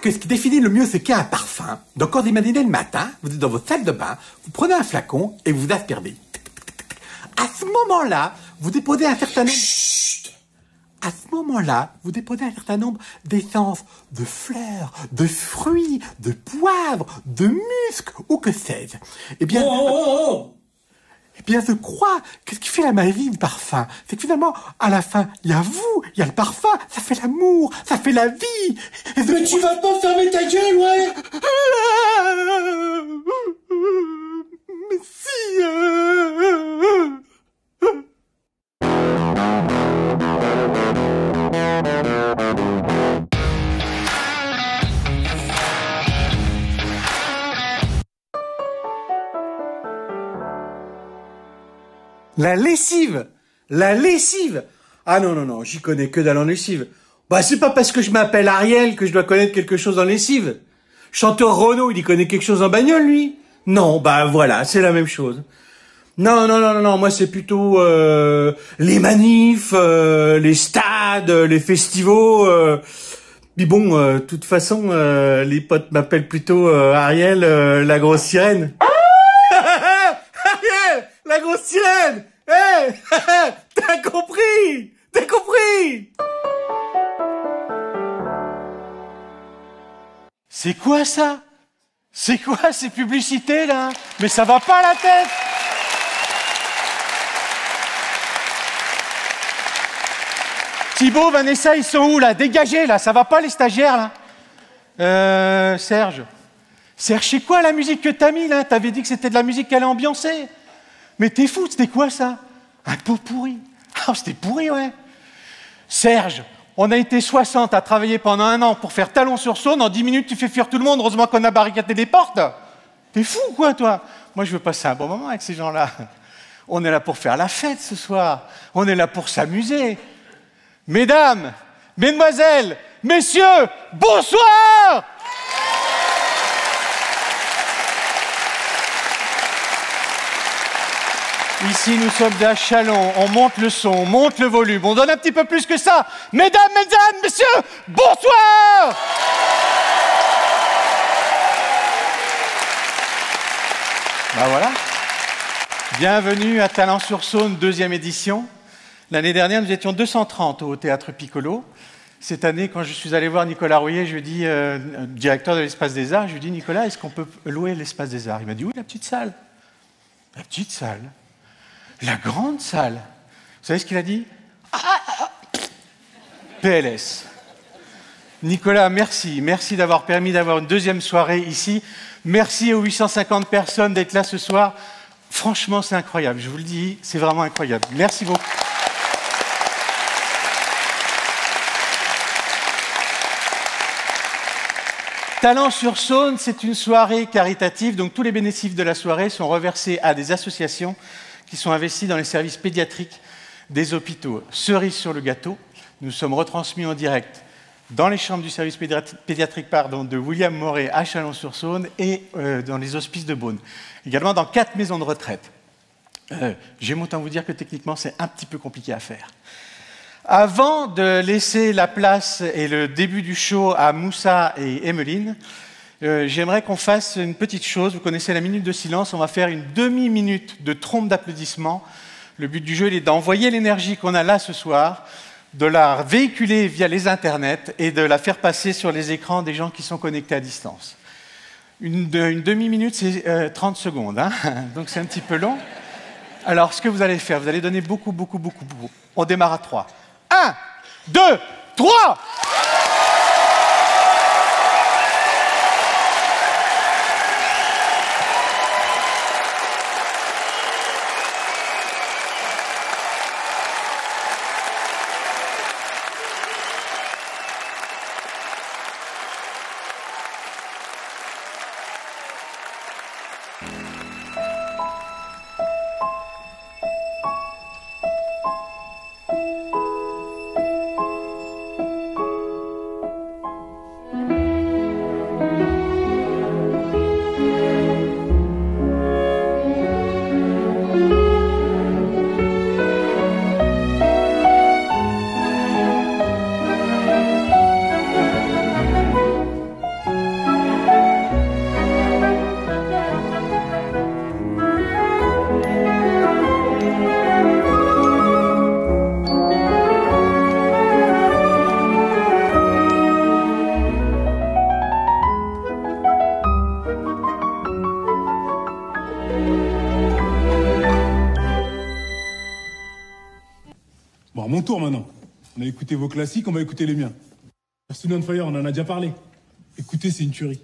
que ce qui définit le mieux ce qu'est un parfum. Donc quand vous imaginez le matin, vous êtes dans votre salle de bain, vous prenez un flacon et vous aspergez. À ce moment-là, vous déposez un certain nombre... Chut. À ce moment-là, vous déposez un certain nombre d'essences, de fleurs, de fruits, de poivre, de musc, ou que sais-je. Eh bien... Eh bien, je crois que ce qui fait la magie du parfum, c'est que finalement, à la fin, il y a vous, il y a le parfum, ça fait l'amour, ça fait la vie. Mais tu vas pas fermer ta gueule, ouais. Mais si... La lessive! La lessive! Ah non, j'y connais que dalle en lessive. Bah, c'est pas parce que je m'appelle Ariel que je dois connaître quelque chose en lessive. Chanteur Renaud, il y connaît quelque chose en bagnole, lui? Non, bah voilà, c'est la même chose. Non, moi c'est plutôt les manifs, les stades, les festivals. Puis bon, de toute façon, les potes m'appellent plutôt Ariel, la grosse sirène. Ariel, la grosse sirène! Hey, t'as compris? T'as compris? C'est quoi ça? C'est quoi ces publicités là? Mais ça va pas la tête! Thibaut, Vanessa, ils sont où là? Dégagez là, ça va pas les stagiaires là? Serge, c'est quoi la musique que t'as mis là? T'avais dit que c'était de la musique qui allait ambiancer. Mais t'es fou, c'était quoi ça? Un pot pourri. Ah, c'était pourri, ouais. Serge, on a été 60 à travailler pendant 1 an pour faire Talon-sur-Saône. En 10 minutes, tu fais fuir tout le monde. Heureusement qu'on a barricadé les portes. T'es fou, quoi, toi? Moi, je veux passer un bon moment avec ces gens-là. On est là pour faire la fête ce soir. On est là pour s'amuser. Mesdames, mesdemoiselles, messieurs, bonsoir! Ici, nous sommes à Châlons, on monte le son, on monte le volume, on donne un petit peu plus que ça. Mesdames, messieurs, bonsoir! Ben voilà. Bienvenue à Talent-sur-Saône, 2e édition. L'année dernière, nous étions 230 au Théâtre Piccolo. Cette année, quand je suis allé voir Nicolas Rouillet, je lui ai dit, directeur de l'Espace des Arts, je lui ai dit, Nicolas, est-ce qu'on peut louer l'Espace des Arts? Il m'a dit, oui, la petite salle. La petite salle. La grande salle. Vous savez ce qu'il a dit? PLS. Nicolas, merci. Merci d'avoir permis d'avoir une 2e soirée ici. Merci aux 850 personnes d'être là ce soir. Franchement, c'est incroyable. Je vous le dis, c'est vraiment incroyable. Merci beaucoup. Talent-sur-Saône, c'est une soirée caritative. Donc tous les bénéfices de la soirée sont reversés à des associations qui sont investis dans les services pédiatriques des hôpitaux. Cerise sur le gâteau, nous sommes retransmis en direct dans les chambres du service pédiatrique de William Moret à Chalon-sur-Saône et dans les hospices de Beaune. Également dans 4 maisons de retraite. J'aime autant vous dire que techniquement, c'est un petit peu compliqué à faire. Avant de laisser la place et le début du show à Moussa et Emmeline, j'aimerais qu'on fasse une petite chose. Vous connaissez la minute de silence. On va faire une demi-minute de trompe d'applaudissements. Le but du jeu, il est d'envoyer l'énergie qu'on a là ce soir, de la véhiculer via les internets et de la faire passer sur les écrans des gens qui sont connectés à distance. Une demi-minute, c'est 30 secondes. Hein, donc c'est un petit peu long. Alors, ce que vous allez faire, vous allez donner beaucoup. On démarre à 3. 1, 2, 3! Bon, à mon tour maintenant. On a écouté vos classiques, on va écouter les miens. Earth, Wind & Fire, on en a déjà parlé. Écoutez, c'est une tuerie.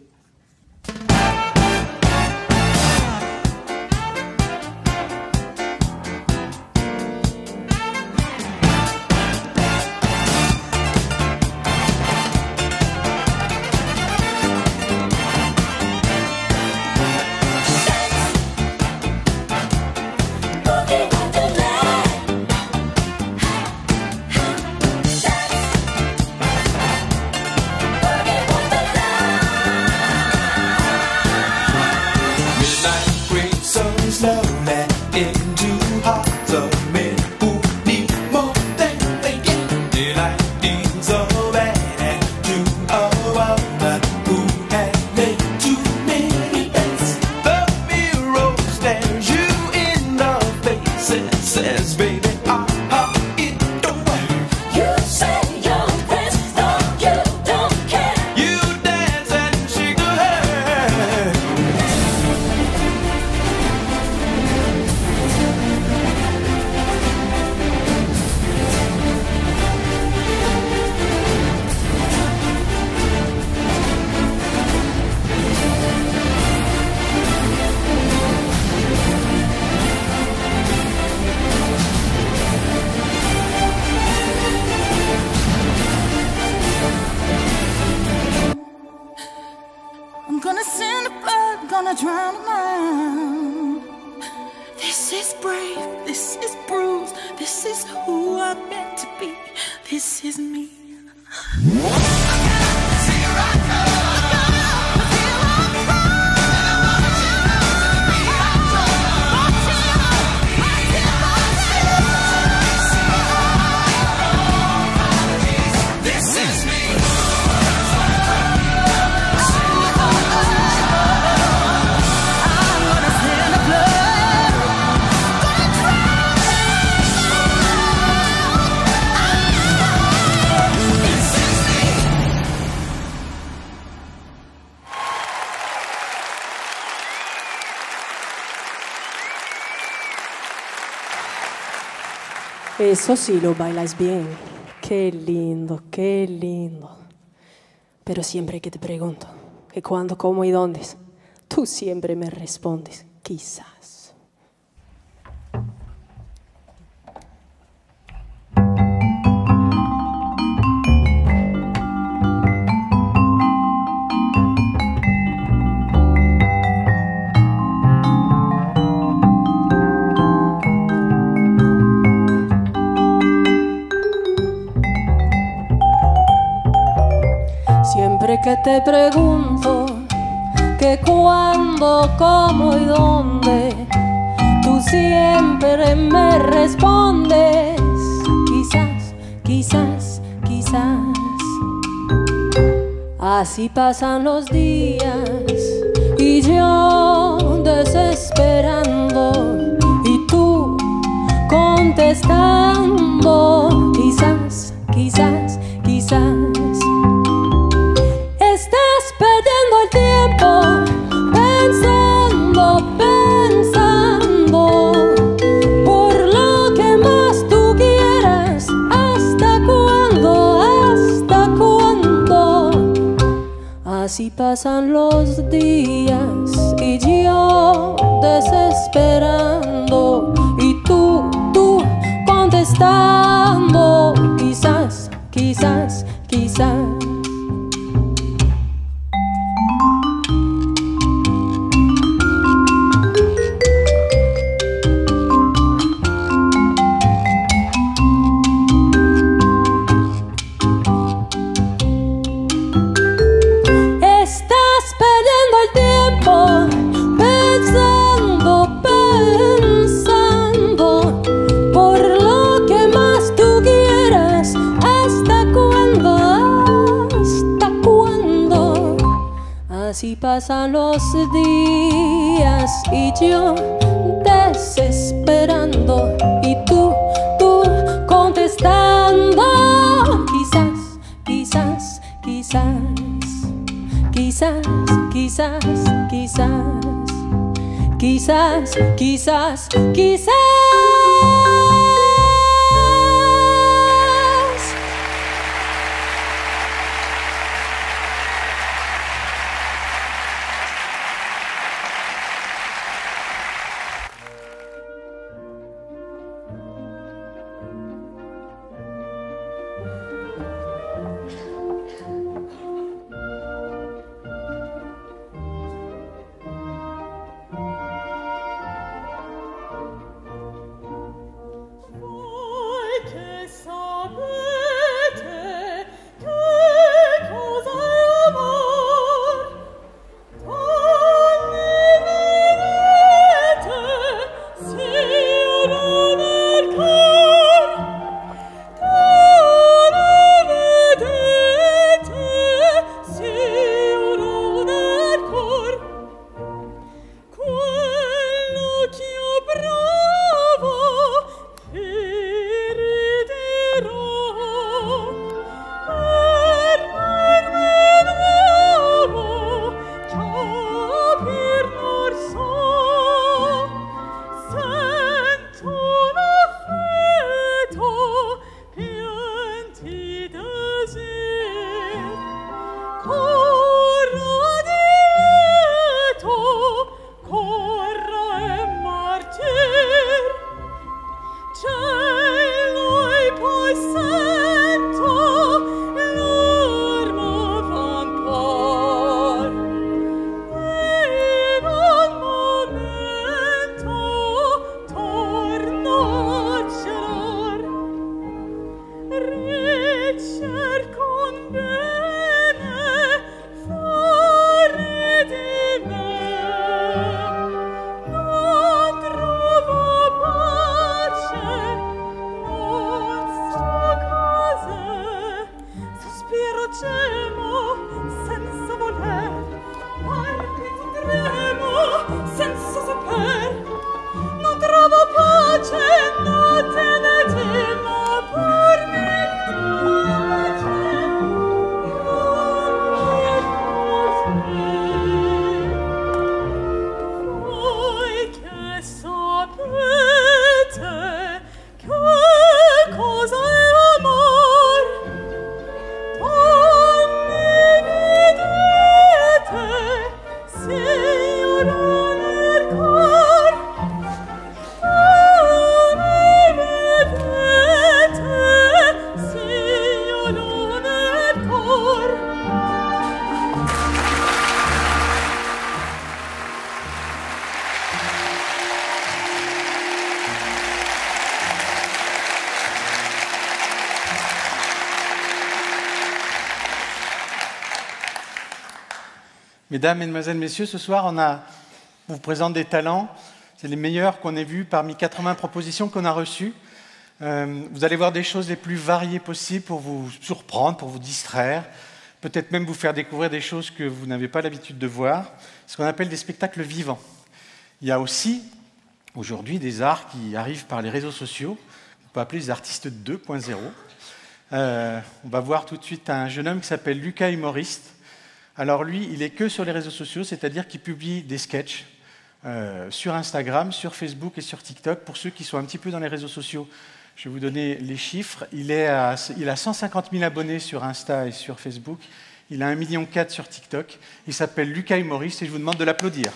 Eso sí lo bailas bien. Qué lindo, qué lindo. Pero siempre que te pregunto que cuándo, cómo y dónde, tú siempre me respondes, quizás. Siempre que te pregunto que cuándo, cómo y dónde, tú siempre me respondes, quizás, quizás, quizás. Así pasan los días y yo desesperando y tú contestando, quizás, quizás, quizás. Estás perdiendo el tiempo pensando, pensando por lo que más tú quieras. ¿Hasta cuándo? ¿Hasta cuándo? Así pasan los días y yo desesperando y tú contestando, quizás, quizás, quizás. Así pasan los días y yo desesperando y tú contestando, quizás, quizás, quizás, quizás, quizás, quizás, quizás, quizás, quizás. Mesdames, Mesdemoiselles, Messieurs, ce soir, on vous présente des talents. C'est les meilleurs qu'on ait vus parmi 80 propositions qu'on a reçues. Vous allez voir des choses les plus variées possibles pour vous surprendre, pour vous distraire, peut-être même vous faire découvrir des choses que vous n'avez pas l'habitude de voir, ce qu'on appelle des spectacles vivants. Il y a aussi, aujourd'hui, des arts qui arrivent par les réseaux sociaux, qu'on peut appeler les artistes 2.0. On va voir tout de suite un jeune homme qui s'appelle Lucas Humoriste. Alors lui, il est que sur les réseaux sociaux, c'est-à-dire qu'il publie des sketchs sur Instagram, sur Facebook et sur TikTok. Pour ceux qui sont un petit peu dans les réseaux sociaux, je vais vous donner les chiffres. Il a 150 000 abonnés sur Insta et sur Facebook. Il a 1,4 million sur TikTok. Il s'appelle Lucas Humoriste et je vous demande de l'applaudir.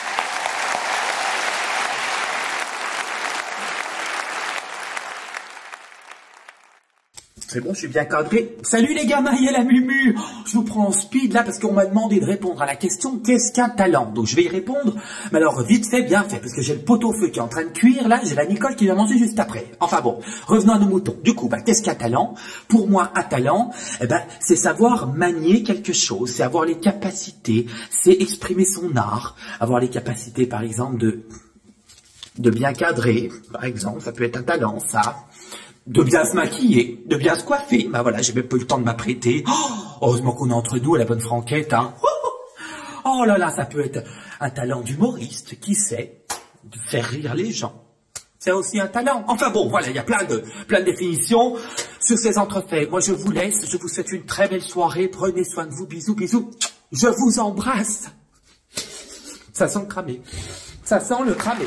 C'est bon, je suis bien cadré. Salut les gamins, il y a la Mumu. Je vous prends en speed là parce qu'on m'a demandé de répondre à la question qu'est-ce qu'un talent. Donc je vais y répondre, mais alors vite fait, bien fait, parce que j'ai le pot-au-feu qui est en train de cuire là, j'ai la Nicole qui va manger juste après. Enfin bon, revenons à nos moutons. Du coup, qu'est-ce qu'un talent? Pour moi, un talent, c'est savoir manier quelque chose, c'est avoir les capacités, c'est exprimer son art, avoir les capacités par exemple de bien cadrer, par exemple, ça peut être un talent ça. De bien se maquiller, de bien se coiffer. Bah voilà, j'ai même pas eu le temps de m'apprêter. Oh, heureusement qu'on est entre nous à la bonne franquette, hein. Oh là là, ça peut être un talent d'humoriste, qui sait, de faire rire les gens. C'est aussi un talent. Enfin bon, voilà, il y a plein de définitions sur ces entrefaits. Moi, je vous laisse, je vous souhaite une très belle soirée. Prenez soin de vous, bisous, bisous. Je vous embrasse. Ça sent le cramé. Ça sent le cramé.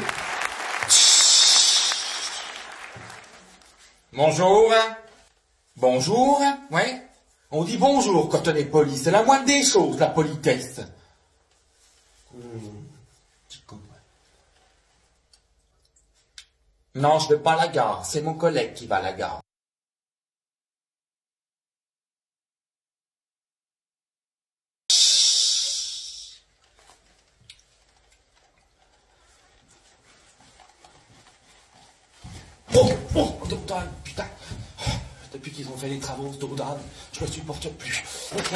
Bonjour. Bonjour. Ouais. On dit bonjour quand on est poli. C'est la moindre des choses, la politesse. Petit con. Non, je vais pas à la gare. C'est mon collègue qui va à la gare. Oh, putain. Depuis qu'ils ont fait les travaux de Dodan, je ne supporte plus.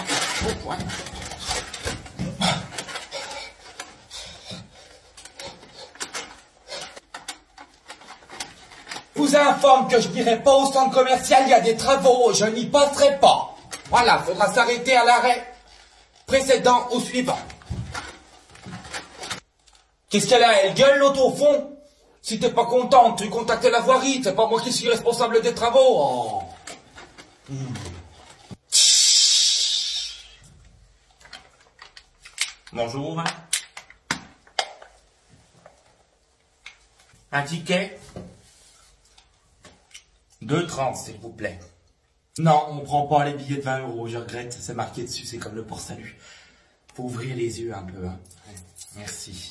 Je vous informe que je n'irai pas au centre commercial, il y a des travaux, je n'y passerai pas. Voilà, faudra s'arrêter à l'arrêt précédent au suivant. Qu'est-ce qu'elle a? Elle gueule l'autre au fond? Si t'es pas contente, tu contactes la voirie, c'est pas moi qui suis responsable des travaux. Oh. Bonjour. Un ticket? 2,30 s'il vous plaît. Non, on prend pas les billets de 20 €, je regrette, c'est marqué dessus, c'est comme le port-salut. Faut ouvrir les yeux un peu. Hein. Merci.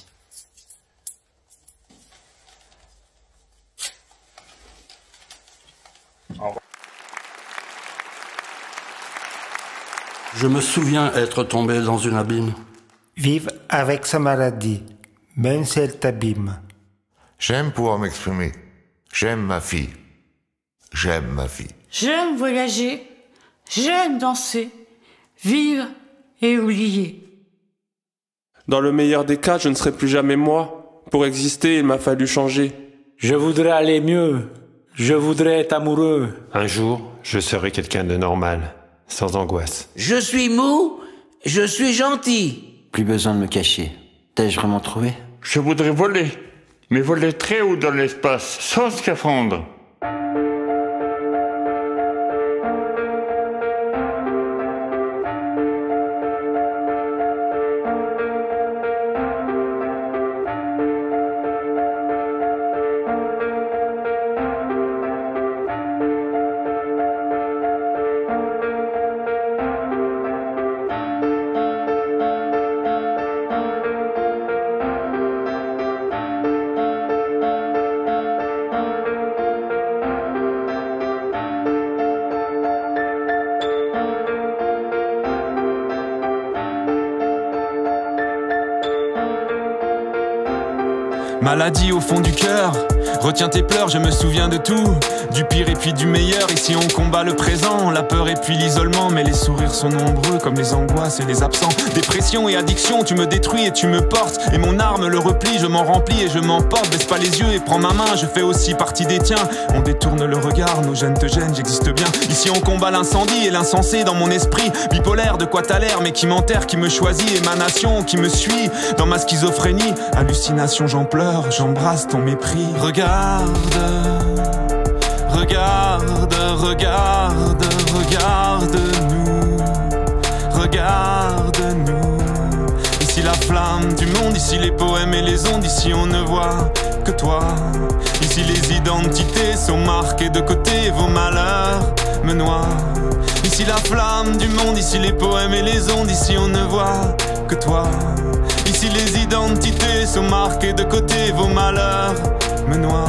Je me souviens être tombé dans une abîme. Vive avec sa maladie, même si elle t'abîme. J'aime pouvoir m'exprimer. J'aime ma fille. J'aime ma fille. J'aime voyager. J'aime danser. Vivre et oublier. Dans le meilleur des cas, je ne serai plus jamais moi. Pour exister, il m'a fallu changer. Je voudrais aller mieux. Je voudrais être amoureux. Un jour, je serai quelqu'un de normal, sans angoisse. Je suis mou, je suis gentil. Plus besoin de me cacher. T'ai-je vraiment trouvé? Je voudrais voler, mais voler très haut dans l'espace, sans scaphandre. Maladie au fond du cœur, Retiens tes pleurs, je me souviens de tout, du pire et puis du meilleur. Ici on combat le présent, la peur et puis l'isolement. Mais les sourires sont nombreux comme les angoisses et les absents. Dépression et addiction, tu me détruis et tu me portes. Et mon arme, le repli, je m'en remplis et je m'emporte. Baisse pas les yeux et prends ma main, je fais aussi partie des tiens. On détourne le regard, nos gènes te gênent, j'existe bien. Ici on combat l'incendie et l'insensé dans mon esprit. Bipolaire, de quoi t'as l'air, mais qui m'enterre, qui me choisit. Émanation, qui me suit dans ma schizophrénie. Hallucination, j'en pleure, j'embrasse ton mépris. Regarde, regarde, regarde, regarde-nous, regarde-nous. Ici la flamme du monde, ici les poèmes et les ondes, ici on ne voit que toi. Ici les identités sont marquées de côté, vos malheurs me noient. Ici la flamme du monde, ici les poèmes et les ondes, ici on ne voit que toi. Ici les identités sont marquées de côté, vos malheurs me noient.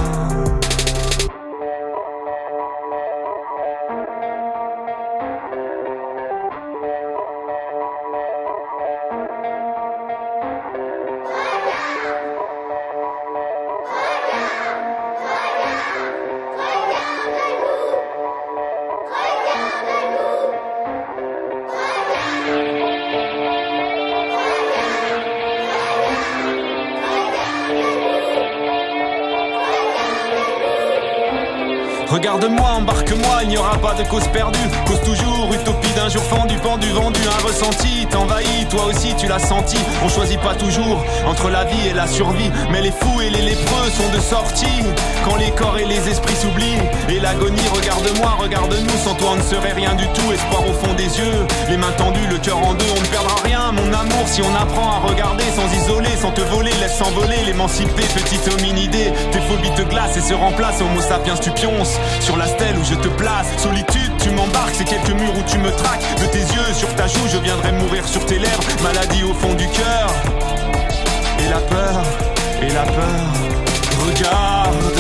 Regarde-moi, embarque-moi, il n'y aura pas de cause perdue. Cause toujours, utopie d'un jour fendu, pendu, vendu. Un ressenti t'envahit, toi aussi tu l'as senti. On choisit pas toujours entre la vie et la survie, mais les fous et les lépreux sont de sortie. Quand les corps et les esprits s'oublient, et l'agonie, regarde-moi, regarde-nous. Sans toi on ne serait rien du tout, espoir au fond des yeux. Les mains tendues, le cœur en deux, on ne perdra rien. Mon amour, si on apprend à regarder sans isoler, sans te voler, laisse s'envoler, l'émanciper, petite hominidée. Tes phobies te glacent et se remplacent, homo sapiens tu pionces sur la stèle où je te place. Solitude, tu m'embarques, c'est quelques murs où tu me traques. De tes yeux sur ta joue, je viendrai mourir sur tes lèvres. Maladie au fond du cœur. Et la peur, et la peur. Regarde,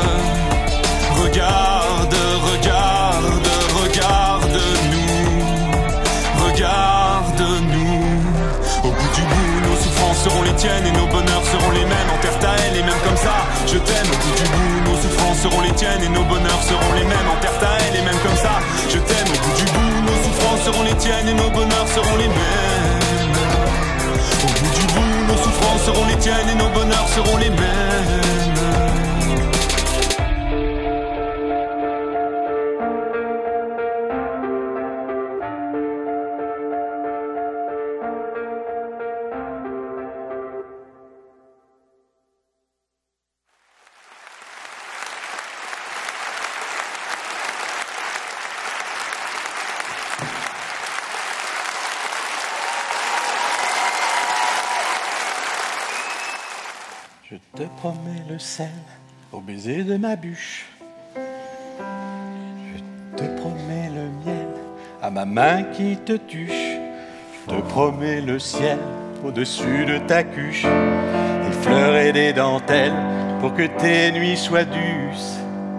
regarde, regarde, regarde-nous, regarde-nous. Au bout du bout, nos souffrances seront les tiennes et nos bonheurs seront les mêmes. Enterre ta haine et même comme ça, je t'aime. Au bout du bout, nos souffrances seront les tiennes et nos bonheurs seront les mêmes. Enterre ta haine et même comme ça, je t'aime. Au bout du bout, nos souffrances seront les tiennes et nos bonheurs seront les mêmes. Au bout du bout, nos souffrances seront les tiennes et nos bonheurs seront les mêmes. Je te promets le sel au baiser de ma bûche. Je te promets le miel à ma main qui te tuche. Je te promets le ciel au-dessus de ta cuche. Des fleurs et des dentelles pour que tes nuits soient douces.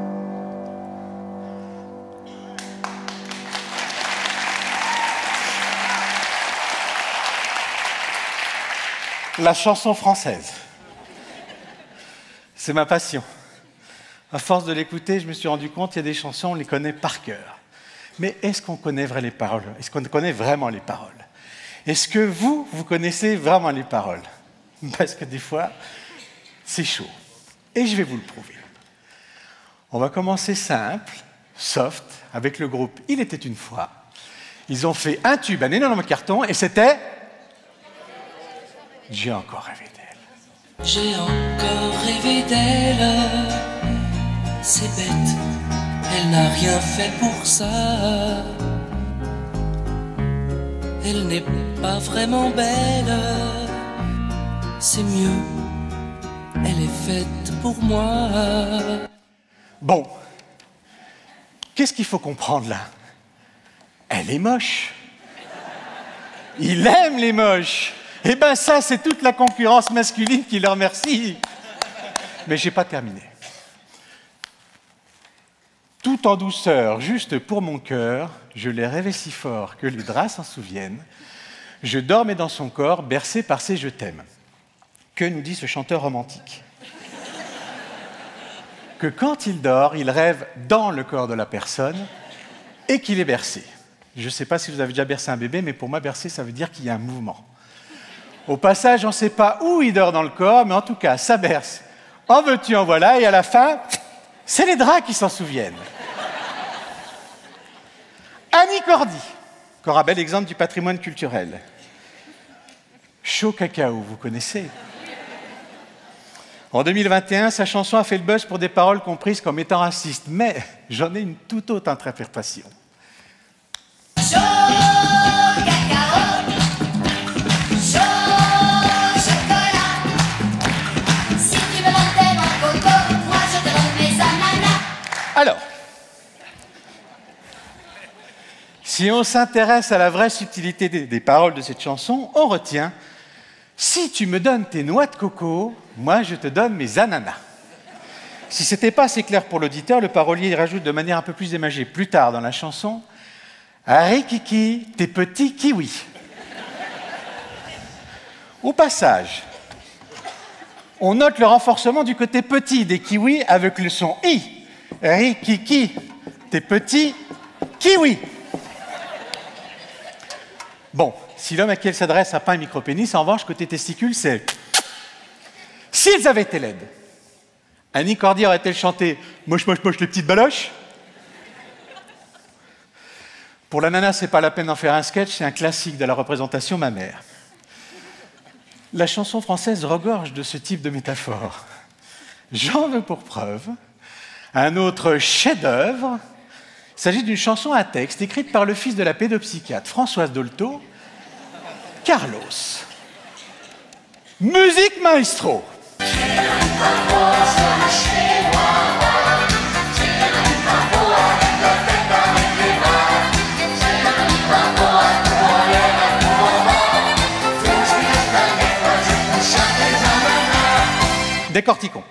La chanson française. C'est ma passion. À force de l'écouter, je me suis rendu compte qu'il y a des chansons, on les connaît par cœur. Mais est-ce qu'on connaît les paroles? Est-ce qu'on connaît vraiment les paroles? Est-ce que vous connaissez vraiment les paroles? Parce que des fois, c'est chaud. Et je vais vous le prouver. On va commencer simple, soft, avec le groupe Il était une fois. Ils ont fait un tube, un énorme carton, et c'était... J'ai encore rêvé d'elle. J'ai encore rêvé d'elle, c'est bête, elle n'a rien fait pour ça. Elle n'est pas vraiment belle, c'est mieux, elle est faite pour moi. Bon, qu'est-ce qu'il faut comprendre là? Elle est moche. Il aime les moches. Eh ben ça, c'est toute la concurrence masculine qui le remercie. Mais j'ai pas terminé. Tout en douceur, juste pour mon cœur, je l'ai rêvé si fort que les draps s'en souviennent. Je dormais dans son corps, bercé par ses « je t'aime ». Que nous dit ce chanteur romantique? que quand il dort, il rêve dans le corps de la personne et qu'il est bercé. Je ne sais pas si vous avez déjà bercé un bébé, mais pour moi, bercer, ça veut dire qu'il y a un mouvement. Au passage, on ne sait pas où il dort dans le corps, mais en tout cas, ça berce. En veux-tu, en voilà, et à la fin, c'est les draps qui s'en souviennent. Annie Cordy, encore un bel exemple du patrimoine culturel. Chaud cacao, vous connaissez? En 2021, sa chanson a fait le buzz pour des paroles comprises comme étant racistes, mais j'en ai une toute autre interprétation. Chaud cacao, chaud chocolat. Si tu me montais mon coco, moi je te donne mes ananas. Alors, si on s'intéresse à la vraie subtilité des paroles de cette chanson, on retient « Si tu me donnes tes noix de coco, moi je te donne mes ananas ». Si ce n'était pas assez clair pour l'auditeur, le parolier rajoute de manière un peu plus imagée plus tard dans la chanson « Harry Kiki, tes petits kiwis ». Au passage, on note le renforcement du côté petit des kiwis avec le son « i ». Harry Kiki, tes petits kiwis. Bon, si l'homme à qui elle s'adresse n'a pas un micro-pénis, en revanche, côté testicule, c'est... S'ils avaient été laides, Annie Cordy aurait-elle chanté « Moche, moche, moche, les petites baloches » Pour la nana, c'est pas la peine d'en faire un sketch, c'est un classique de la représentation mammaire. La chanson française regorge de ce type de métaphore. J'en veux pour preuve un autre chef-d'œuvre. Il s'agit d'une chanson à texte écrite par le fils de la pédopsychiatre Françoise Dolto, Carlos. Musique maestro. Décortiquons.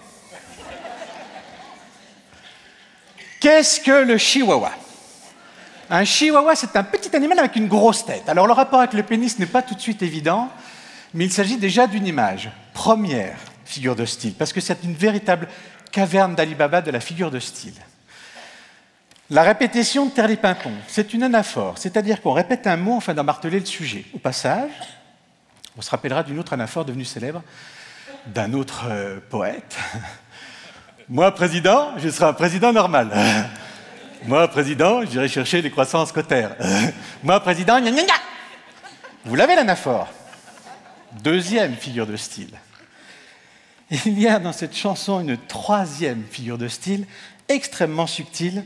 Qu'est-ce que le chihuahua? Un chihuahua, c'est un petit animal avec une grosse tête. Alors, le rapport avec le pénis n'est pas tout de suite évident, mais il s'agit déjà d'une image. Première figure de style, parce que c'est une véritable caverne d'Ali Baba de la figure de style. La répétition de Terlipimpon, c'est une anaphore, c'est-à-dire qu'on répète un mot afin d'en marteler le sujet. Au passage, on se rappellera d'une autre anaphore devenue célèbre, d'un autre poète. Moi, président, je serai un président normal. Moi, président, j'irai chercher les croissances cotères. Moi, président, gna gna gna. Vous l'avez, l'anaphore. Deuxième figure de style. Il y a dans cette chanson une troisième figure de style, extrêmement subtile.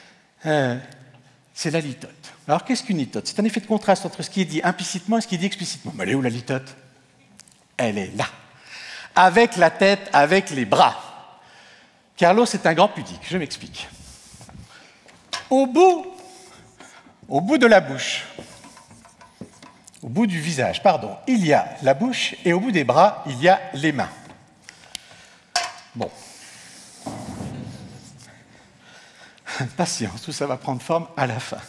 C'est la litote. Alors, qu'est-ce qu'une litote? C'est un effet de contraste entre ce qui est dit implicitement et ce qui est dit explicitement. Mais elle est où, la litote? Elle est là. Avec la tête, avec les bras. Carlos est un grand pudique, je m'explique. Au bout de la bouche, au bout du visage, pardon, il y a la bouche et au bout des bras, il y a les mains. Bon. Patience, tout ça va prendre forme à la fin.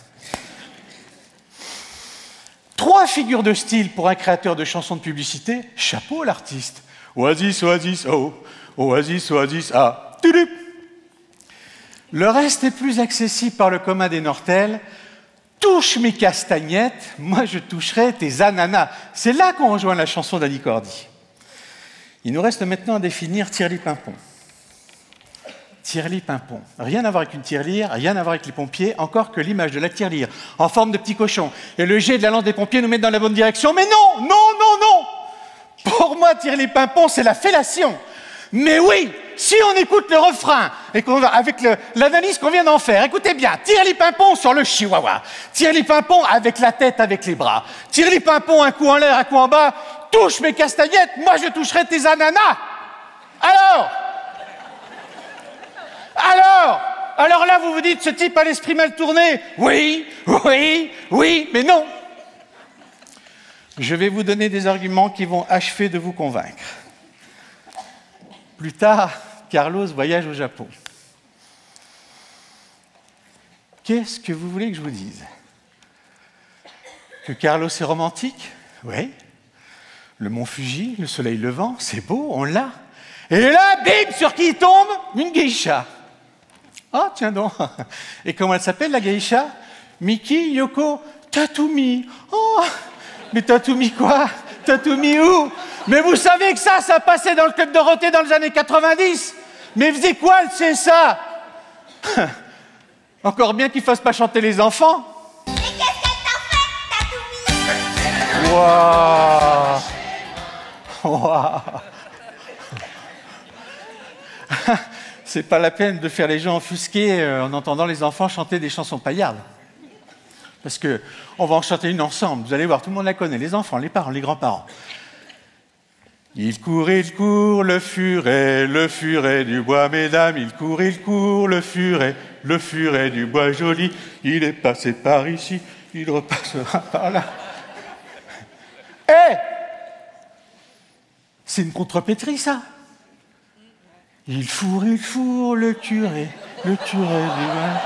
3 figures de style pour un créateur de chansons de publicité. Chapeau l'artiste. Oasis, oasis, oh. Oasis, oasis, ah. Tudup. Le reste est plus accessible par le commun des mortels. Touche mes castagnettes, moi je toucherai tes ananas. C'est là qu'on rejoint la chanson d'Annie Cordy. Il nous reste maintenant à définir Tirelipimpon. Tirelipimpon. Rien à voir avec une tirelire, rien à voir avec les pompiers, encore que l'image de la tirelire en forme de petit cochon et le jet de la lance des pompiers nous mettent dans la bonne direction. Mais non, non, non, non. Pour moi, Tirelipimpon, c'est la fellation. Mais oui, si on écoute le refrain, et qu'on va, avec l'analyse qu'on vient d'en faire, écoutez bien, Tirelipimpon sur le chihuahua, Tirelipimpon avec la tête, avec les bras, Tirelipimpon un coup en l'air, un coup en bas, touche mes castagnettes, moi je toucherai tes ananas. Alors là vous vous dites, ce type a l'esprit mal tourné. Oui, oui, oui, mais non. Je vais vous donner des arguments qui vont achever de vous convaincre. Plus tard, Carlos voyage au Japon. Qu'est-ce que vous voulez que je vous dise? Que Carlos est romantique? Oui. Le mont Fuji, le soleil levant, c'est beau, on l'a. Et là, bim, sur qui il tombe? Une geisha. Ah, tiens donc. Et comment elle s'appelle, la geisha? Miki, Yoko, Tatumi. Oh, mais Tatumi quoi? Tatumi où? Mais vous savez que ça passait dans le Club Dorothée dans les années 90. Mais faisait quoi, elle sait ça? Encore bien qu'il fasse pas chanter les enfants. Mais qu'est-ce qu'elle t'a fait, Tatumi? Waouh! Waouh! C'est pas la peine de faire les gens offusqués en entendant les enfants chanter des chansons paillardes. Parce que on va en chanter une ensemble. Vous allez voir, tout le monde la connaît. Les enfants, les parents, les grands-parents. Il court, le furet du bois, mesdames. Il court, le furet du bois joli. Il est passé par ici, il repassera par là. Hé! C'est une contrepétrie, ça. Il fourre, le curé du bois.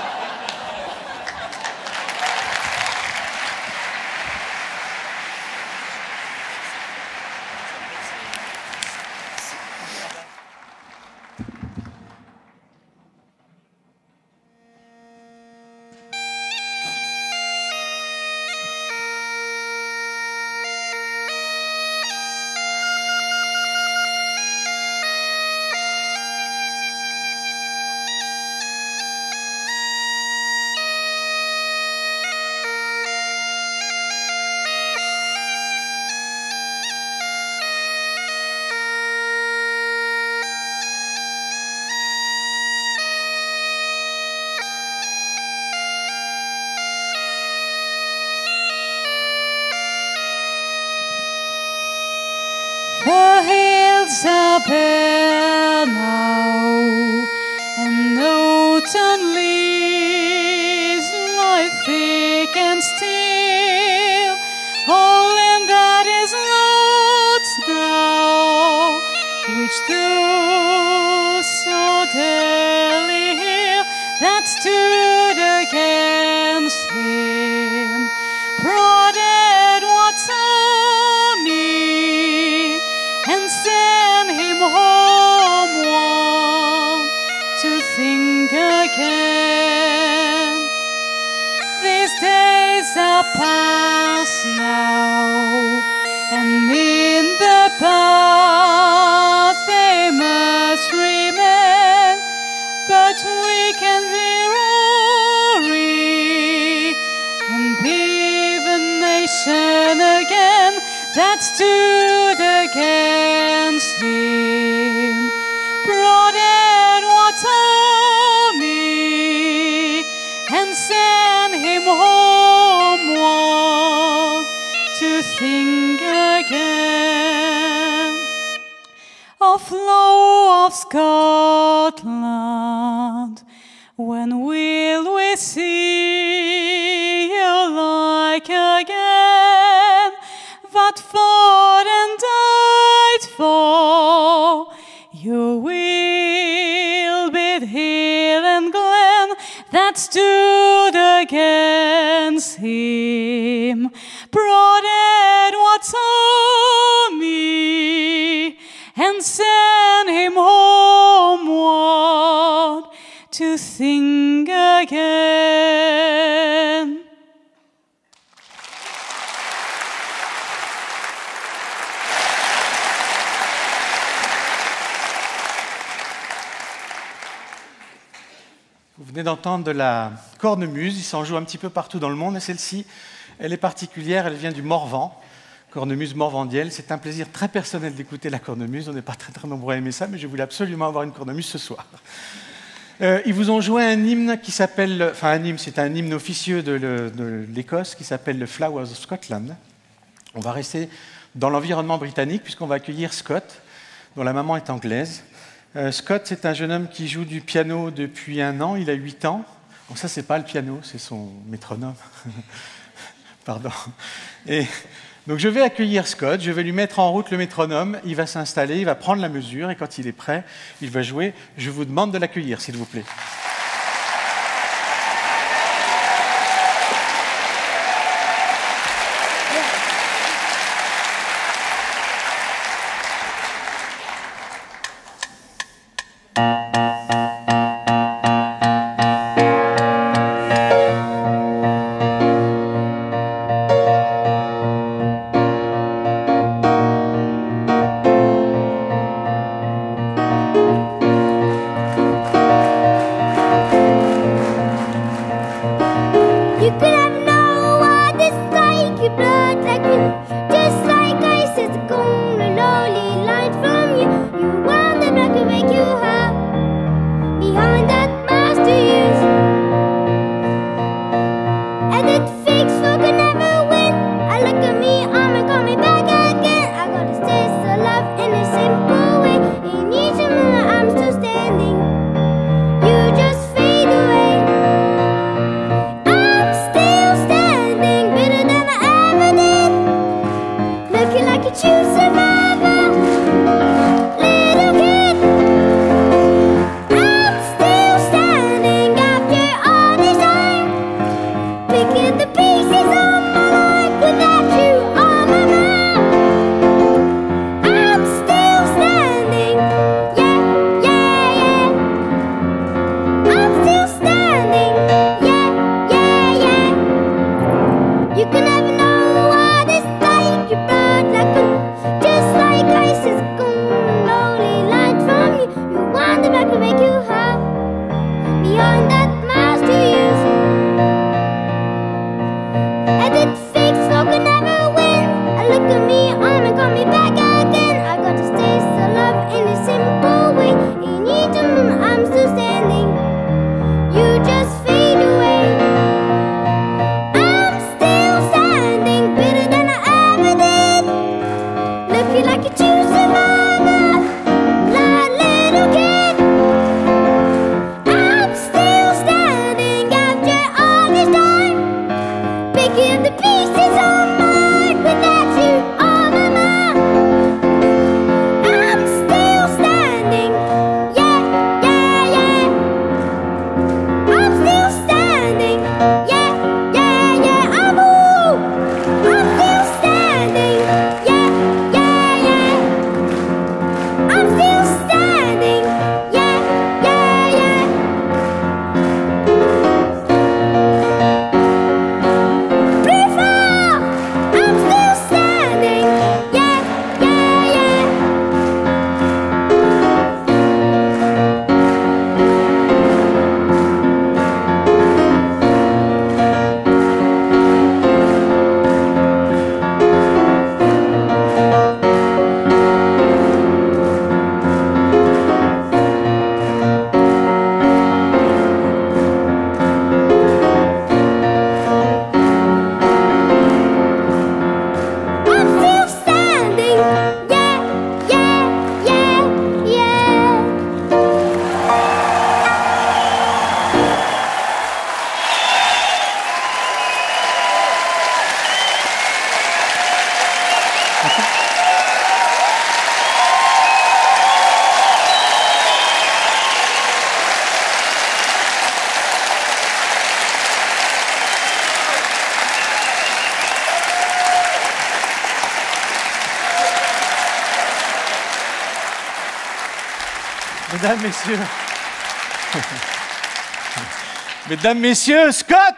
The hills are bare now, and autumn leaves lie thick and still. All in that is lost now, which those so dearly hear, that stood against him, prodded what's on me, and send him homeward to think again. These days are past now, and in the past they must remain, but we can be roaring and be the nation again that stood against him, prodded what's on me, and send him homeward to think again. O flow of Scotland, when will we see you like again? That fought and died for you will be hill and glen that stood against him, prodded what's on me, and send him homeward to think again. Vous venez d'entendre de la cornemuse, il s'en joue un petit peu partout dans le monde, et celle-ci, elle est particulière, elle vient du Morvan, cornemuse morvandienne. C'est un plaisir très personnel d'écouter la cornemuse, on n'est pas très nombreux à aimer ça, mais je voulais absolument avoir une cornemuse ce soir. Ils vous ont joué un hymne qui s'appelle, enfin un hymne, c'est un hymne officieux de l'Écosse qui s'appelle le Flowers of Scotland. On va rester dans l'environnement britannique puisqu'on va accueillir Scott, dont la maman est anglaise. Scott, c'est un jeune homme qui joue du piano depuis 1 an, il a 8 ans. Bon, ça, c'est pas le piano, c'est son métronome. Pardon. Et donc, je vais accueillir Scott, je vais lui mettre en route le métronome, il va s'installer, il va prendre la mesure, et quand il est prêt, il va jouer. Je vous demande de l'accueillir, s'il vous plaît. Mesdames, messieurs. Mesdames, messieurs, Scott!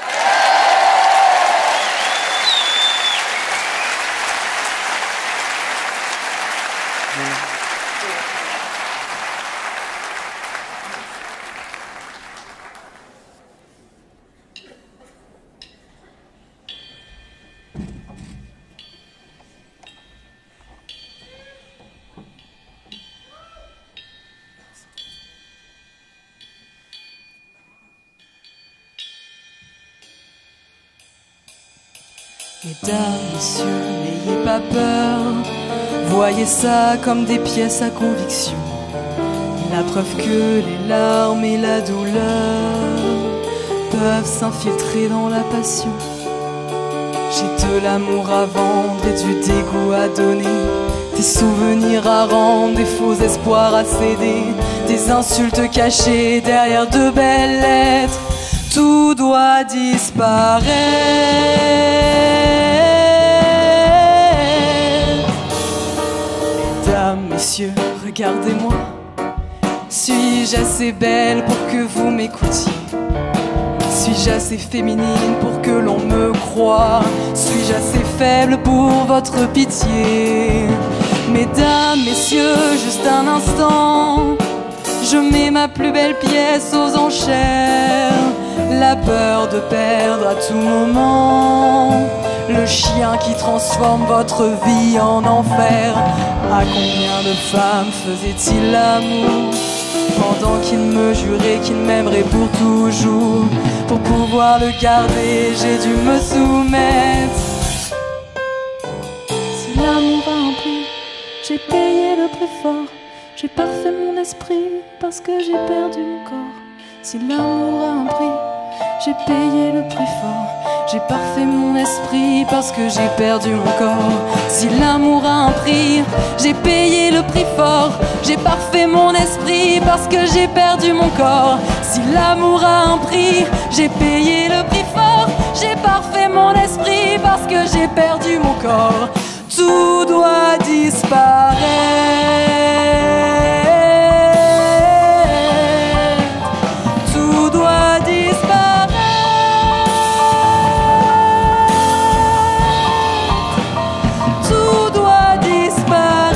Mesdames, messieurs, n'ayez pas peur, voyez ça comme des pièces à conviction. La preuve que les larmes et la douleur peuvent s'infiltrer dans la passion. J'ai de l'amour à vendre et du dégoût à donner, des souvenirs à rendre, des faux espoirs à céder, des insultes cachées derrière de belles lettres. Tout doit disparaître. Mesdames, messieurs, regardez-moi. Suis-je assez belle pour que vous m'écoutiez? Suis-je assez féminine pour que l'on me croie? Suis-je assez faible pour votre pitié? Mesdames, messieurs, juste un instant, je mets ma plus belle pièce aux enchères. La peur de perdre à tout moment, le chien qui transforme votre vie en enfer. À combien de femmes faisait-il l'amour? pendant qu'il me jurait qu'il m'aimerait pour toujours. Pour pouvoir le garder, j'ai dû me soumettre. Si l'amour a un prix, j'ai payé le prix fort. J'ai parfait mon esprit parce que j'ai perdu mon corps. Si l'amour a un prix, j'ai payé le prix fort. J'ai parfait mon esprit parce que j'ai perdu mon corps. Si l'amour a un prix, j'ai payé le prix fort. J'ai parfait mon esprit parce que j'ai perdu mon corps. Si l'amour a un prix, j'ai payé le prix fort. J'ai parfait mon esprit parce que j'ai perdu mon corps. Tout doit disparaître. Tout doit disparaître. Tout doit disparaître.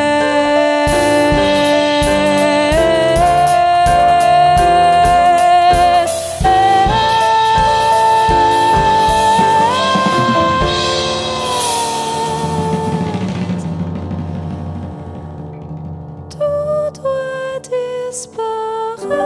Tout doit disparaître.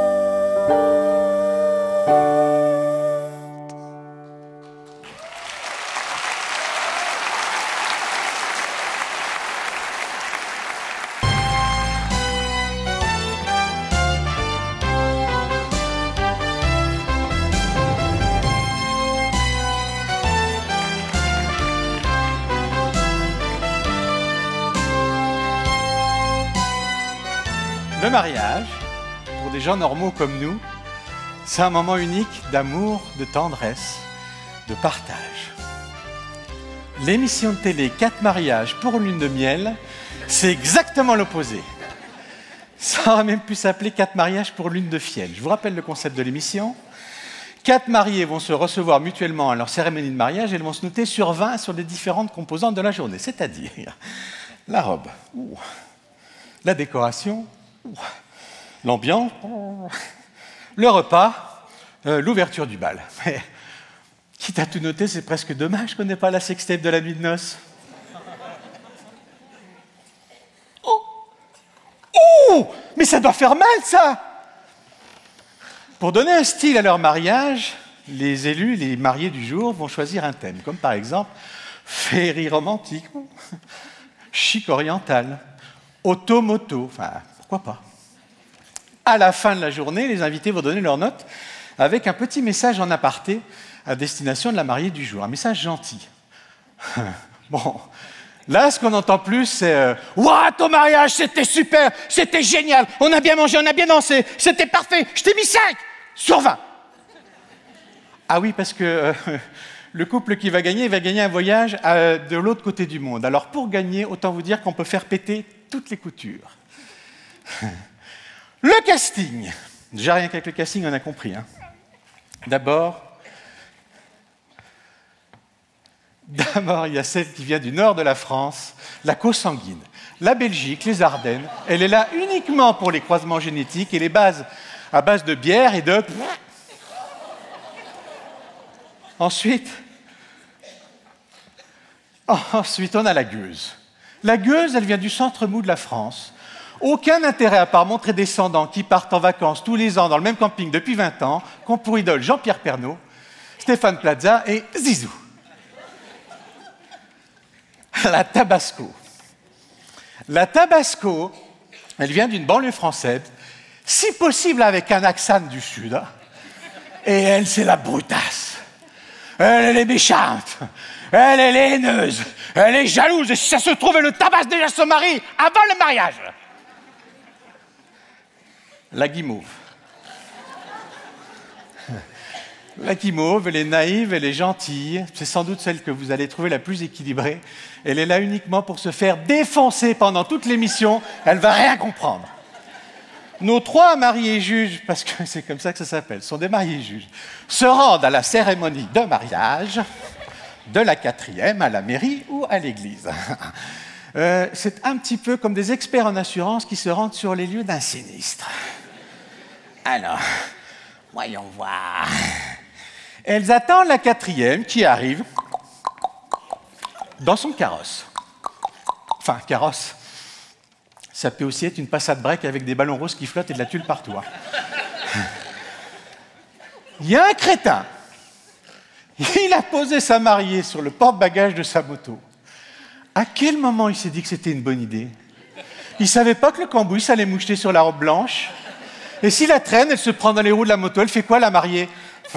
Le mariage, pour des gens normaux comme nous, c'est un moment unique d'amour, de tendresse, de partage. L'émission de télé 4 mariages pour une lune de miel, c'est exactement l'opposé. Ça aurait même pu s'appeler 4 mariages pour lune de fiel. Je vous rappelle le concept de l'émission. 4 mariés vont se recevoir mutuellement à leur cérémonie de mariage et ils vont se noter sur 20 sur les différentes composantes de la journée, c'est-à-dire la robe, la décoration, l'ambiance, le repas, l'ouverture du bal. Mais quitte à tout noter, c'est presque dommage qu'on n'ait pas la sextape de la nuit de noces. Oh, mais ça doit faire mal, ça! Pour donner un style à leur mariage, les élus, les mariés du jour vont choisir un thème, comme par exemple féerie romantique, chic oriental, automoto, enfin, pourquoi pas. À la fin de la journée, les invités vont donner leur note avec un petit message en aparté à destination de la mariée du jour, un message gentil. Bon, là, ce qu'on entend plus, c'est « Ouah, ton mariage, c'était super, c'était génial, on a bien mangé, on a bien dansé, c'était parfait, je t'ai mis 5 sur 20 !» Ah oui, parce que le couple qui va gagner, il va gagner un voyage de l'autre côté du monde. Alors pour gagner, autant vous dire qu'on peut faire péter toutes les coutures. Le casting. Déjà rien qu'avec le casting, on a compris. Hein. D'abord, il y a celle qui vient du nord de la France, la consanguine. La Belgique, les Ardennes, elle est là uniquement pour les croisements génétiques et les bases à base de bière et de... Ensuite, on a la gueuse. La gueuse, elle vient du centre mou de la France. Aucun intérêt à part montrer des descendants qui partent en vacances tous les ans dans le même camping depuis 20 ans, qu'ont pour idole Jean-Pierre Pernaut, Stéphane Plaza et Zizou. La Tabasco. La Tabasco, elle vient d'une banlieue française, si possible avec un accent du Sud. Et elle, c'est la brutasse. Elle est méchante. Elle est haineuse. Elle est jalouse. Et si ça se trouve, elle le tabasse déjà son mari avant le mariage. La guimauve. La guimauve, elle est naïve, elle est gentille. C'est sans doute celle que vous allez trouver la plus équilibrée. Elle est là uniquement pour se faire défoncer pendant toute l'émission. Elle ne va rien comprendre. Nos 3 mariés juges, parce que c'est comme ça que ça s'appelle, sont des mariés juges, se rendent à la cérémonie de mariage de la 4e à la mairie ou à l'église. C'est un petit peu comme des experts en assurance qui se rendent sur les lieux d'un sinistre. Alors, voyons voir. Elles attendent la 4e qui arrive dans son carrosse. Enfin, carrosse. Ça peut aussi être une passade break avec des ballons roses qui flottent et de la tulle partout. Hein. Il y a un crétin. Il a posé sa mariée sur le porte-bagages de sa moto. À quel moment il s'est dit que c'était une bonne idée? Il savait pas que le cambouis s'allait moucheter sur la robe blanche. Et si la traîne, elle se prend dans les roues de la moto, elle fait quoi, la mariée?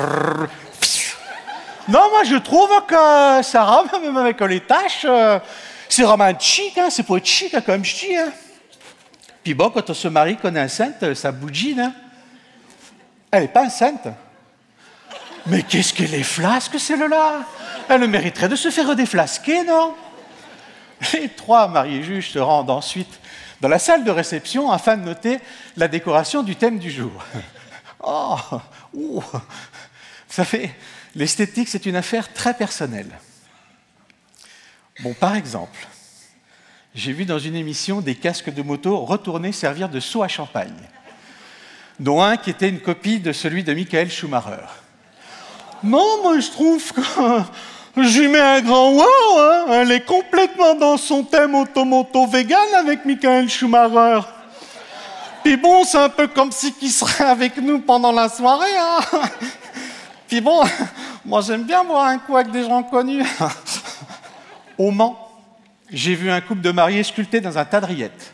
Non, moi je trouve que sa robe, même avec les taches, c'est vraiment chic, hein, c'est pour être chic hein, comme je dis. Hein. Puis bon, quand on se marie, qu'on est enceinte, sa bougine, hein, elle n'est pas enceinte. Mais qu'est-ce qu'elle est flasque, celle-là? Elle mériterait de se faire déflasquer, non? Les 3 mariés juges se rendent ensuite dans la salle de réception afin de noter la décoration du thème du jour. Oh, ouh. Vous savez, l'esthétique, c'est une affaire très personnelle. Bon, par exemple, j'ai vu dans une émission des casques de moto retournés servir de seau à champagne, dont un qui était une copie de celui de Michael Schumacher. Non, moi je trouve que j'y mets un grand wow, hein. Elle est complètement dans son thème automoto vegan avec Michael Schumacher. Puis bon, c'est un peu comme si qu'il serait avec nous pendant la soirée. Hein. Puis bon, moi j'aime bien boire un coup avec des gens connus. Au Mans, j'ai vu un couple de mariés sculptés dans un tas de rillettes.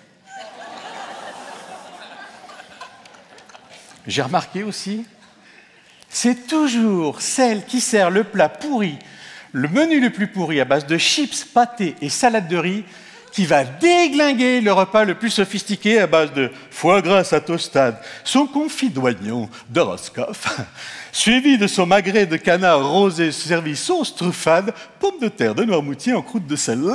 J'ai remarqué aussi, c'est toujours celle qui sert le plat pourri, le menu le plus pourri à base de chips, pâtés et salade de riz, qui va déglinguer le repas le plus sophistiqué à base de foie gras à tostade, son confit d'oignon de Roscoff, suivi de son magret de canard rosé servi sauce truffade, pommes de terre de Noirmoutier en croûte de sel.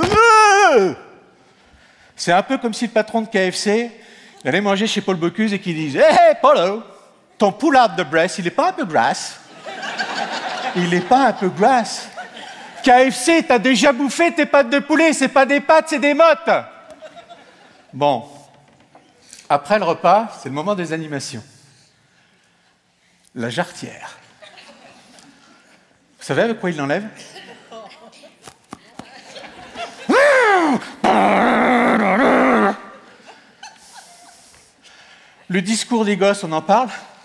C'est un peu comme si le patron de KFC allait manger chez Paul Bocuse et qu'il disait « Hey, Polo, ton poulet de Brest, il n'est pas un peu grasse? Il n'est pas un peu grasse? KFC, t'as déjà bouffé tes pâtes de poulet, c'est pas des pâtes, c'est des mottes. » Bon, après le repas, c'est le moment des animations. La jarretière. Vous savez avec quoi il l'enlève? Le discours des gosses, on en parle?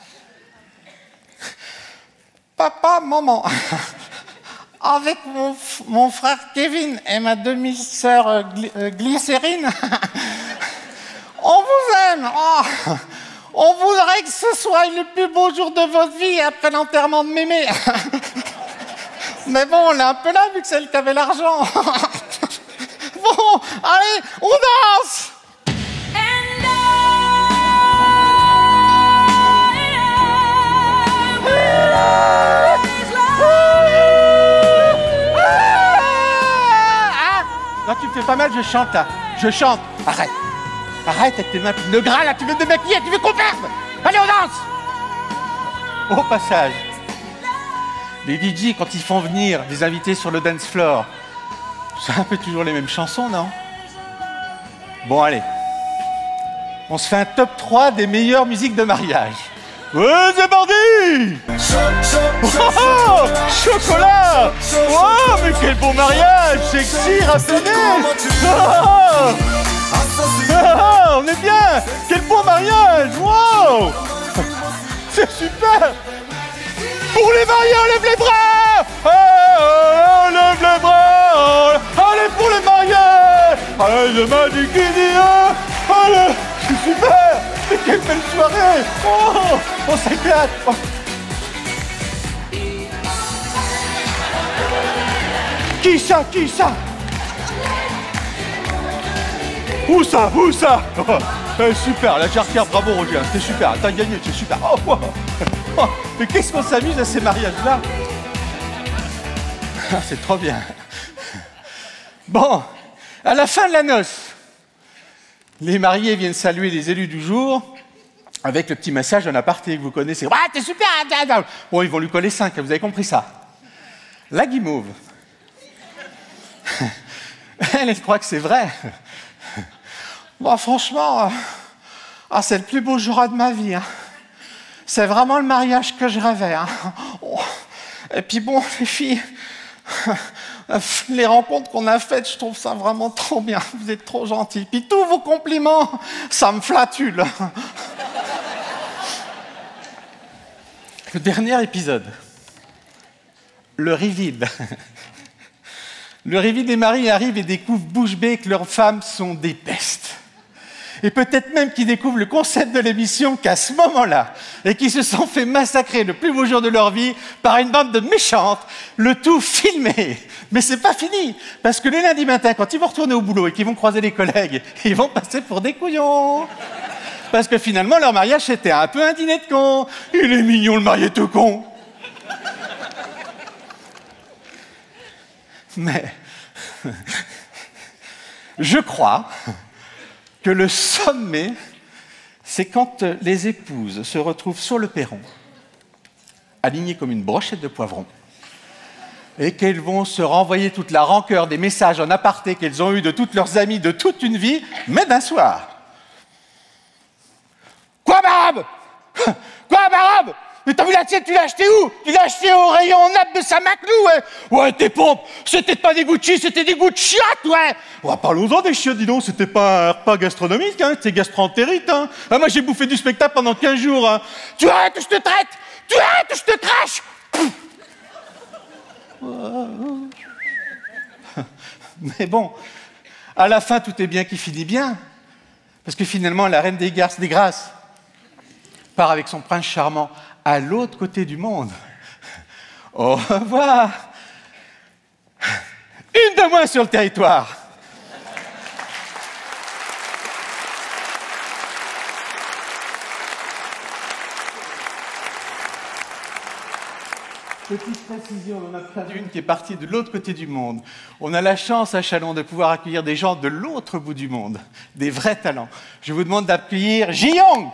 Papa, maman, avec mon frère Kevin et ma demi-sœur Glycérine, on vous aime. Oh, on voudrait que ce soit le plus beau jour de votre vie après l'enterrement de mémé. Mais bon, on est un peu là vu que c'est elle qui avait l'argent. Bon, allez, on danse. Là, tu me fais pas mal, je chante là. Je chante. Arrête. Arrête avec tes mains pleines de gras là, tu veux me démaquiller, tu veux qu'on perde. Allez, on danse. Au passage, les DJ, quand ils font venir des invités sur le dance floor, c'est un peu toujours les mêmes chansons, non? Bon, allez. On se fait un top 3 des meilleures musiques de mariage. Ouais, c'est parti! Oh, chocolat! Oh, mais quel beau mariage! Sexy, raffiné! Oh, oh, on est bien! Quel beau mariage! Wow! C'est super! Pour les mariés, on lève les bras! Oh, on lève les bras! Allez, pour les mariés! Allez, le magic Idiot! Allez! C'est super! Mais quelle belle soirée! Oh, on s'éclate! Oh. Qui ça? Qui ça? Où ça? Où ça? Oh, super, la jarretière, bravo Roger, c'est super, t'as gagné, c'est super. Oh, oh, oh. Mais qu'est-ce qu'on s'amuse à ces mariages-là? Ah, c'est trop bien. Bon, à la fin de la noce, les mariés viennent saluer les élus du jour avec le petit massage en aparté que vous connaissez. Ouais, t'es super! Bon, ils vont lui coller 5, vous avez compris ça. La guimauve. Elle croit que c'est vrai. Bon, franchement, c'est le plus beau jour de ma vie. Hein. C'est vraiment le mariage que je rêvais. Hein. Oh. Et puis bon, les filles, Les rencontres qu'on a faites, je trouve ça vraiment trop bien. Vous êtes trop gentils. Puis tous vos compliments, ça me flatule. Le dernier épisode. Le riz vide. Le riz vide, les maris arrivent et découvrent bouche bée que leurs femmes sont des pestes. Et peut-être même qu'ils découvrent le concept de l'émission qu'à ce moment-là, et qu'ils se sont fait massacrer le plus beau jour de leur vie par une bande de méchantes, le tout filmé. Mais c'est pas fini, parce que le lundi matin, quand ils vont retourner au boulot et qu'ils vont croiser les collègues, ils vont passer pour des couillons. Parce que finalement, leur mariage, c'était un peu un dîner de cons. Il est mignon, le marié tout con. Mais je crois que le sommet, c'est quand les épouses se retrouvent sur le perron, alignées comme une brochette de poivrons, et qu'elles vont se renvoyer toute la rancœur des messages en aparté qu'elles ont eus de toutes leurs amies de toute une vie, mais d'un soir. Quoi, ma robe? Quoi, ma robe? Mais t'as vu la tienne, tu l'as acheté où? Tu l'as acheté au rayon nappe de Saint-Maclou, ouais. Ouais, tes pompes, c'était pas des Gucci, c'était des goûts de chiottes, ouais. Ouais, parlons-en des chiottes, dis donc, c'était pas un repas gastronomique, hein, c'était gastro-entérite, hein. Ah, moi, j'ai bouffé du spectacle pendant 15 jours, hein. Tu arrêtes ou je te traite? Tu arrêtes ou je te crache? Mais bon, à la fin, tout est bien qui finit bien. Parce que finalement, la reine des Grâces part avec son prince charmant à l'autre côté du monde. Au revoir. Une de moins sur le territoire. Petite précision, on en a perdu une qui est partie de l'autre côté du monde. On a la chance à Chalon de pouvoir accueillir des gens de l'autre bout du monde, des vrais talents. Je vous demande d'accueillir Ji-Young.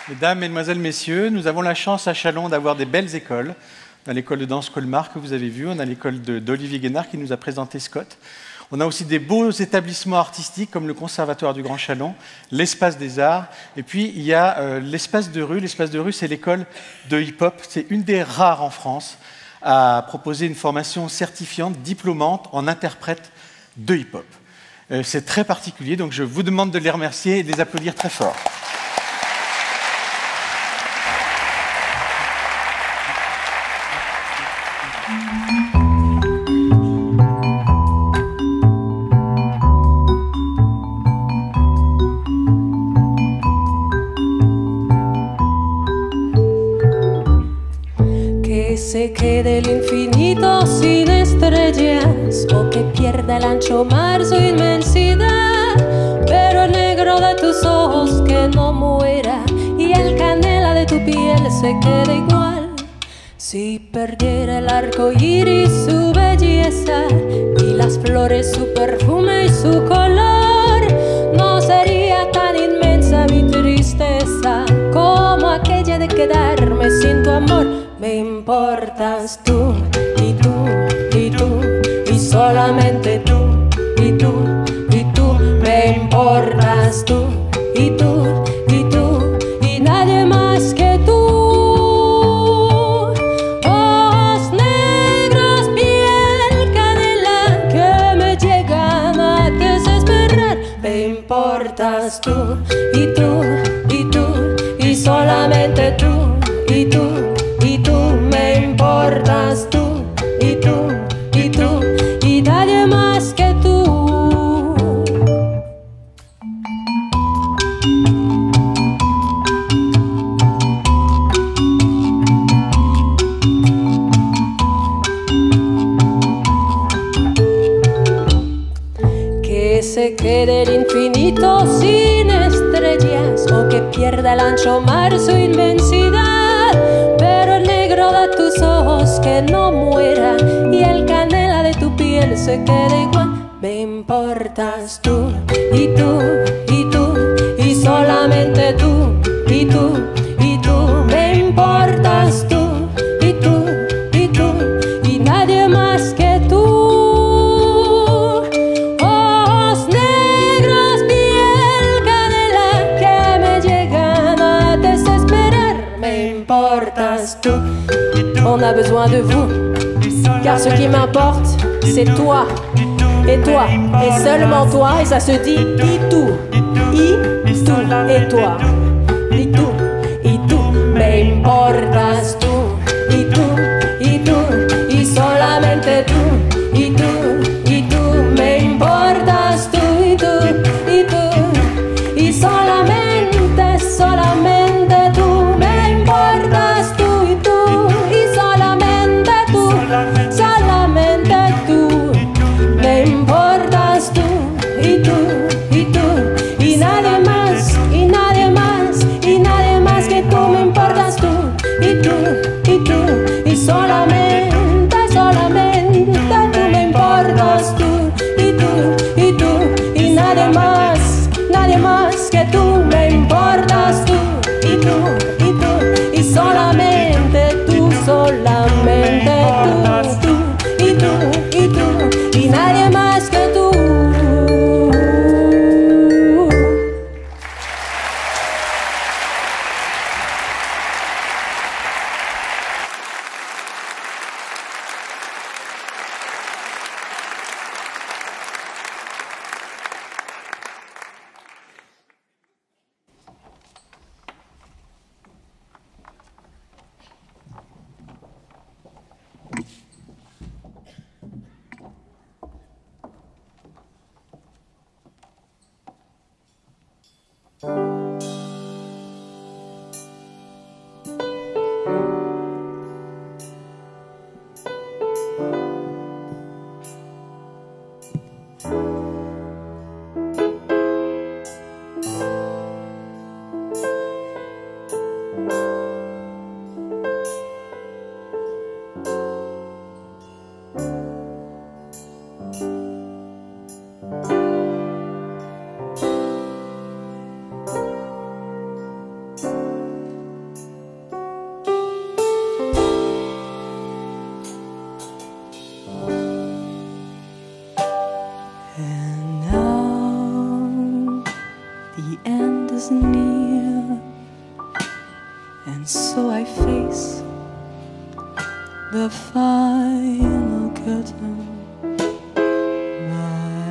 Mesdames, Mesdemoiselles, Messieurs, nous avons la chance à Châlons d'avoir des belles écoles. On a l'école de danse Colmar que vous avez vu, on a l'école d'Olivier Guénard qui nous a présenté Scott. On a aussi des beaux établissements artistiques comme le Conservatoire du Grand Châlons, l'Espace des Arts, et puis il y a l'Espace de Rue. L'Espace de Rue, c'est l'école de hip-hop. C'est une des rares en France à proposer une formation certifiante, diplômante en interprète de hip-hop. C'est très particulier, donc je vous demande de les remercier et de les applaudir très fort. Se quede el infinito sin estrellas o que pierda el ancho mar su inmensidad, pero el negro de tus ojos que no muera y el canela de tu piel se quede igual. Si perdiera el arco iris su belleza y las flores su perfume y su color, no sería tan inmensa mi tristeza como aquella de quedarme sin tu amor. Me importas tú, y tú, y tú, y solamente tú, y tú, y tú. Me importas tú, y tú, y tú, y nadie más que tú. Ojos negros, piel canela, que me llegan a desesperar. Me importas tú, y tú, y tú, y solamente tú, y tú. Me importas tú, y tú, y tú, y nadie más que tú. Que se quede el infinito sin estrellas o que pierda el ancho mar su inmensidad, pero el negro de tus ojos que no muera y el canela de tu piel se quede igual. Me importas tú, y tú, y tú, y solamente tú, y tú, y tú. Me importas tú, y tú, y tú, y nadie más que tú. Ojos negros, piel canela, que me llegan a desesperar. Me importas tú. On a besoin de vous, car ce qui m'importe, c'est toi, et toi, et seulement toi, et ça se dit i-tout, et toi, i-tout, me importas tú, y tú, y solamente tú, y tú, me importas tú, y tú, y solamente, solamente tú, me importas tú. Solamente tú, me importas tú, y tú, y tú, y nadie más, y nadie más, y nadie más que tú, me importas tú. so I face the final curtain. My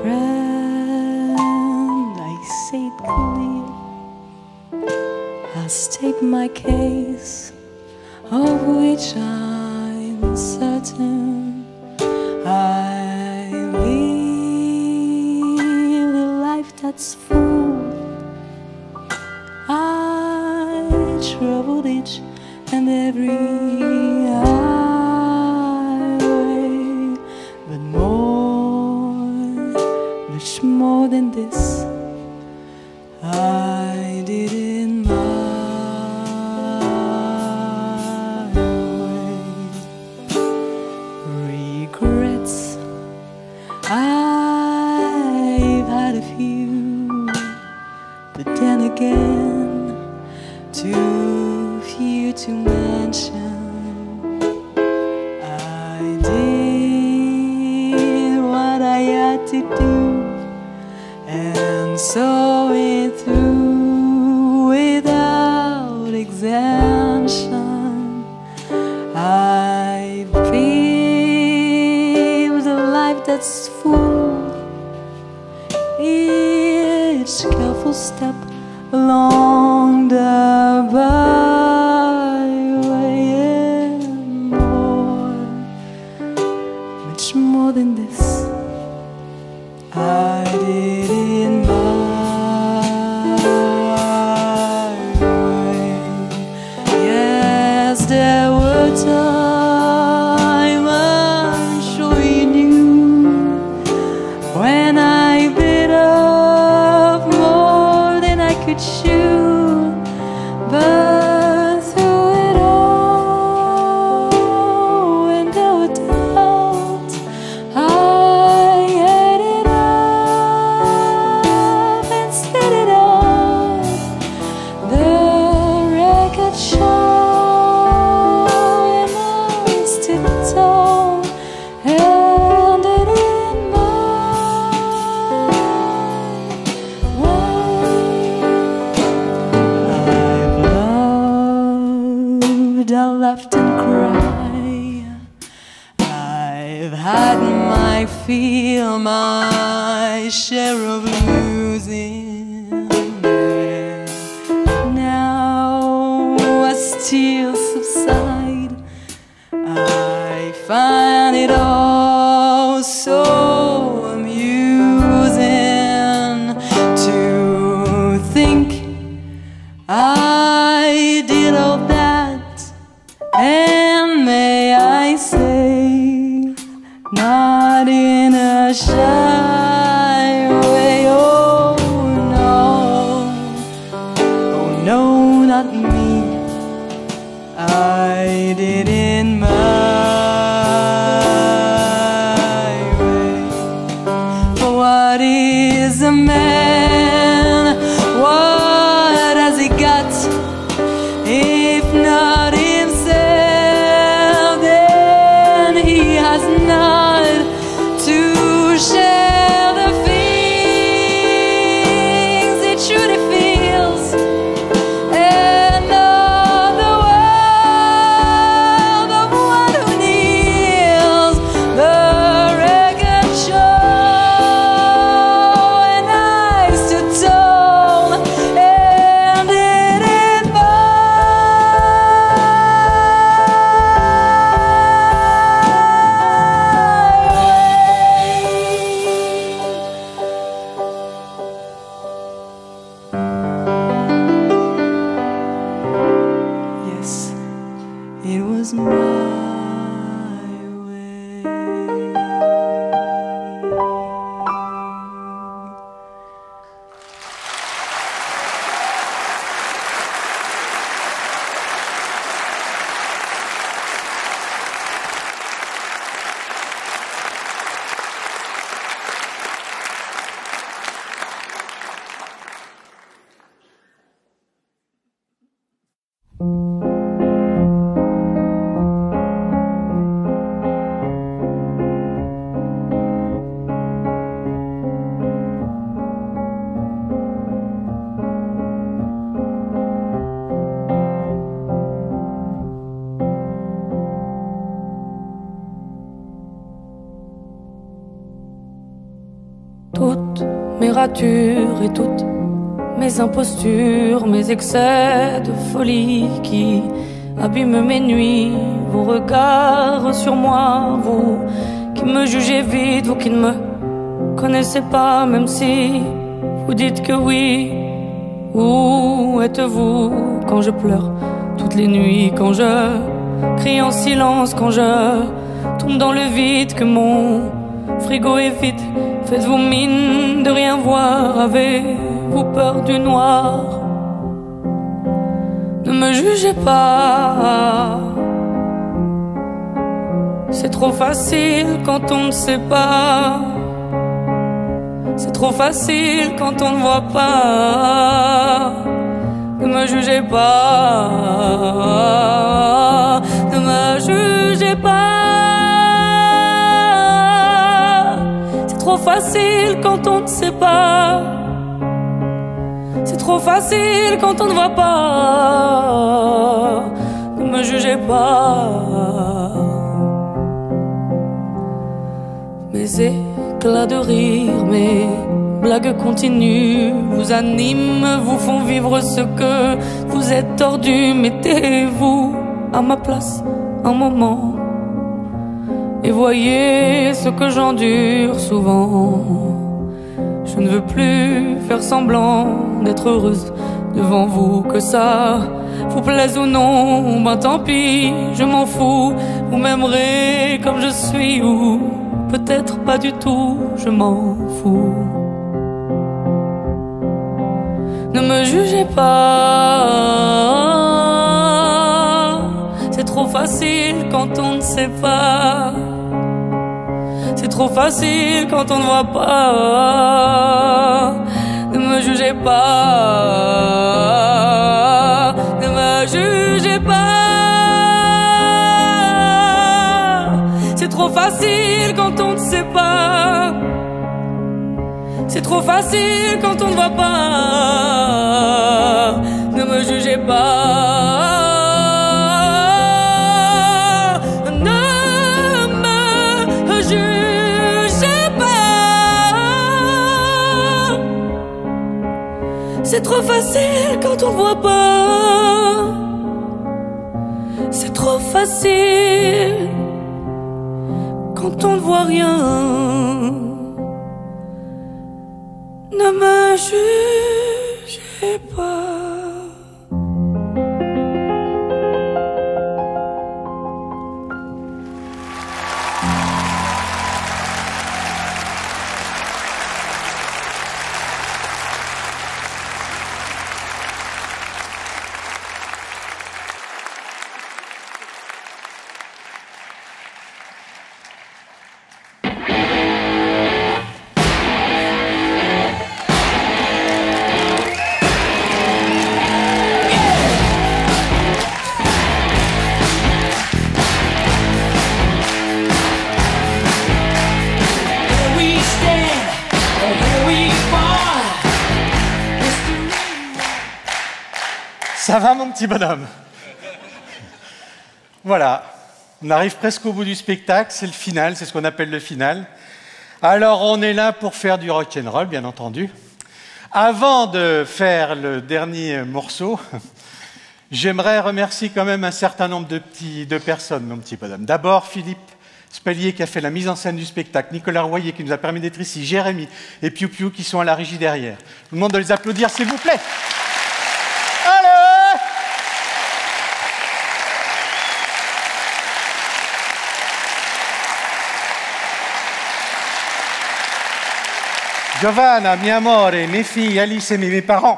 friend, I say it clear, I'll state my case, of which I'm certain. I live a life that's full. I traveled each and every highway, but much more than this, I did in my way. Regrets, I've had a few, but then again, too few to mention. I did what I had to do, and saw it through without exemption. I lived a life that's full, each careful step along the byway, and much more than this, I did in my way. Yes, there were times, I'm sure you knew, when I bit off more than I could chew, but through it all, when there were doubts, I ate it up and spit it out. The record show, and I stood tall, held it in my I've loved, I laughed and cried. I've had my fill, my share of losing. Now I still subside. I find it all so amusing to think I did all that, and may I say, not in a shy way. Oh no, not me. I did in my way. For what is a man? What has he got? If not himself, then he has not to share the things it truly feels, and of the world of what température et toutes mes impostures, mes excès de folie qui abîment mes nuits. Vos regards sur moi, vous qui me jugez vite, vous qui ne me connaissez pas, même si vous dites que oui. Où êtes-vous quand je pleure toutes les nuits, quand je crie en silence, quand je tombe dans le vide, que mon frigo est vide? Faites-vous mine de rien voir? Avez-vous peur du noir? Ne me jugez pas. C'est trop facile quand on ne sait pas. C'est trop facile quand on ne voit pas. Ne me jugez pas. Ne me jugez pas. C'est trop facile quand on ne sait pas. C'est trop facile quand on ne voit pas. Ne me jugez pas. Mes éclats de rire, mes blagues continues vous animent, vous font vivre ce que vous êtes tordu. Mettez-vous à ma place un moment et voyez ce que j'endure souvent. Je ne veux plus faire semblant d'être heureuse devant vous, que ça vous plaise ou non, ben tant pis, je m'en fous. Vous m'aimerez comme je suis ou peut-être pas du tout, je m'en fous. Ne me jugez pas. C'est trop facile quand on ne sait pas. C'est trop facile quand on ne voit pas. Ne me jugez pas. Ne me jugez pas. C'est trop facile quand on ne sait pas. C'est trop facile quand on ne voit pas. Ne me jugez pas. C'est trop facile quand on ne voit pas. C'est trop facile quand on ne voit rien. Ne me jugez pas. Ça va, mon petit bonhomme? Voilà, on arrive presque au bout du spectacle, c'est le final, c'est ce qu'on appelle le final. Alors, on est là pour faire du rock'n'roll, bien entendu. Avant de faire le dernier morceau, j'aimerais remercier quand même un certain nombre de personnes, mon petit bonhomme. D'abord, Philippe Spellier qui a fait la mise en scène du spectacle, Nicolas Royer qui nous a permis d'être ici, Jérémy et Piu Piu qui sont à la régie derrière. Je vous demande de les applaudir, s'il vous plaît. Giovanna, mi amore, mes filles, Alice et mes parents.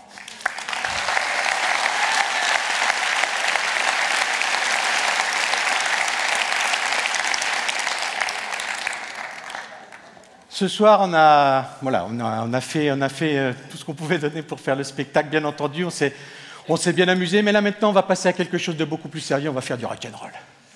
Ce soir, on a fait tout ce qu'on pouvait donner pour faire le spectacle. Bien entendu, on s'est bien amusé, mais là maintenant, on va passer à quelque chose de beaucoup plus sérieux. On va faire du rock'n'roll.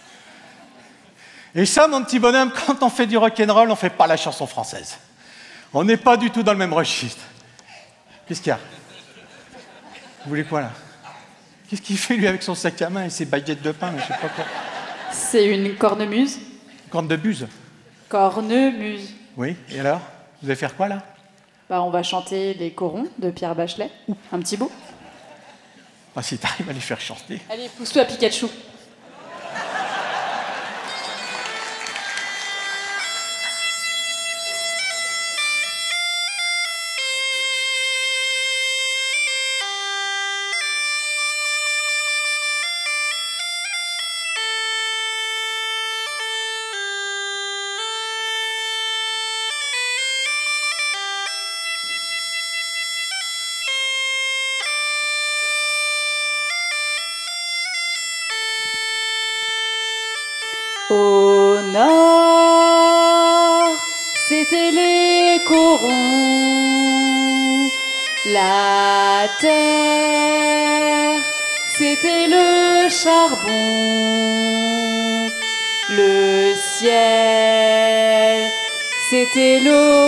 Et ça, mon petit bonhomme, quand on fait du rock'n'roll, on ne fait pas la chanson française. On n'est pas du tout dans le même registre. Qu'est-ce qu'il y a? Vous voulez quoi, là? Qu'est-ce qu'il fait, lui, avec son sac à main et ses baguettes de pain, je sais pas quoi? C'est une cornemuse. Corne de buse? Cornemuse. Oui, et alors? Vous allez faire quoi, là? Bah, on va chanter les corons de Pierre Bachelet. Un petit bout. Ah, si t'arrives à les faire chanter. Allez, pousse-toi, Pikachu. Au nord, c'était les corons. La terre, c'était le charbon. Le ciel, c'était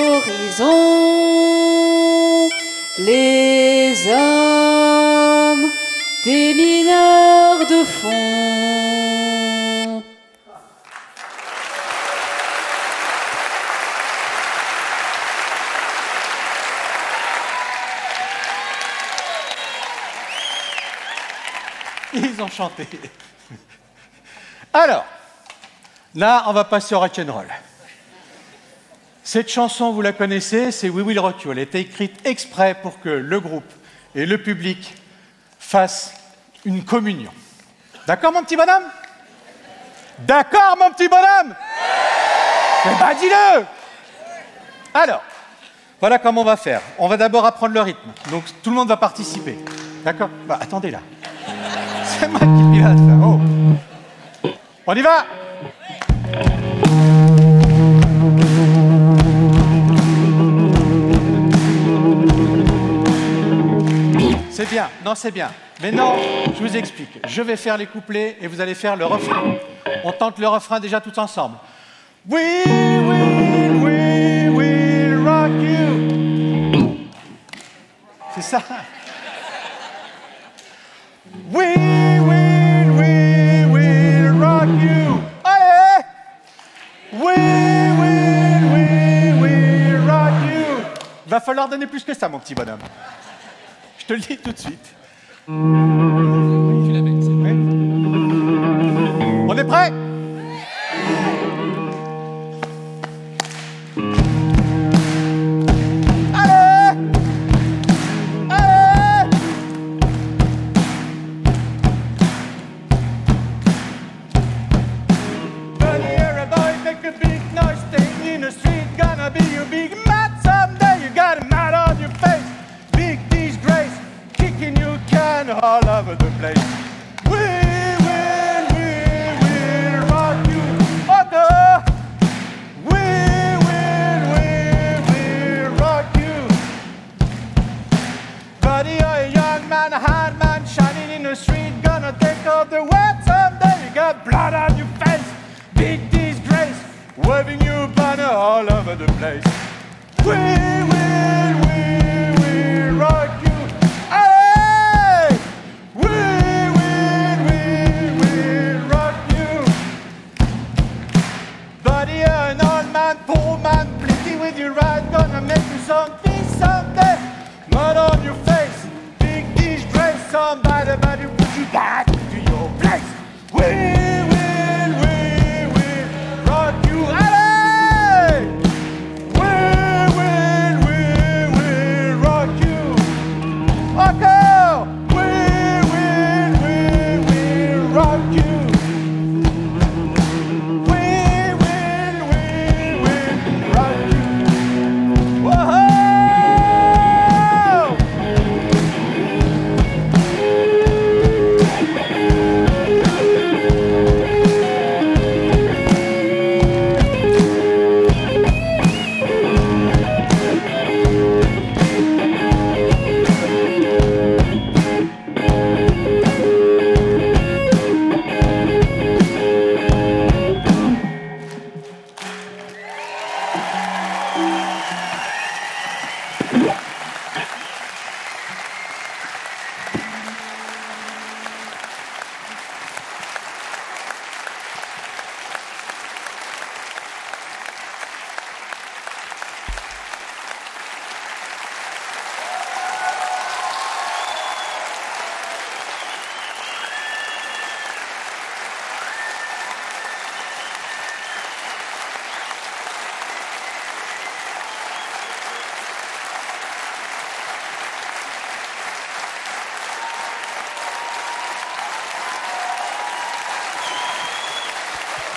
l'horizon. Les hommes, des mineurs de fond. Ils ont chanté. Alors, là, on va passer au rock'n'roll. Cette chanson, vous la connaissez, c'est We Will Rock You. Elle a été écrite exprès pour que le groupe et le public fassent une communion. D'accord, mon petit bonhomme? D'accord, mon petit bonhomme? Eh ben, dis-le! Alors, voilà comment on va faire. On va d'abord apprendre le rythme. Donc, tout le monde va participer. D'accord? Bah, attendez là. C'est moi qui pilote, là. Oh. On y va! C'est bien, non, c'est bien. Mais non, je vous explique. Je vais faire les couplets et vous allez faire le refrain. On tente le refrain déjà tous ensemble. We will rock you. C'est ça. We will rock you. Allez! We will rock you. Va falloir donner plus que ça, mon petit bonhomme. Je te le dis tout de suite. On est prêt? All over the place. We will rock you. Okay. We will rock you. Buddy, you're a young man, a hard man, shining in the street, gonna take off the world someday. You got blood on your face, big disgrace, waving your banner all over the place. We will rock you. An old man, poor man, plenty with your ride, gonna make you something someday. Mud on your face, big disgrace, somebody put you back to your place. We will rock you. Allez! We will rock you. Encore! We will rock you.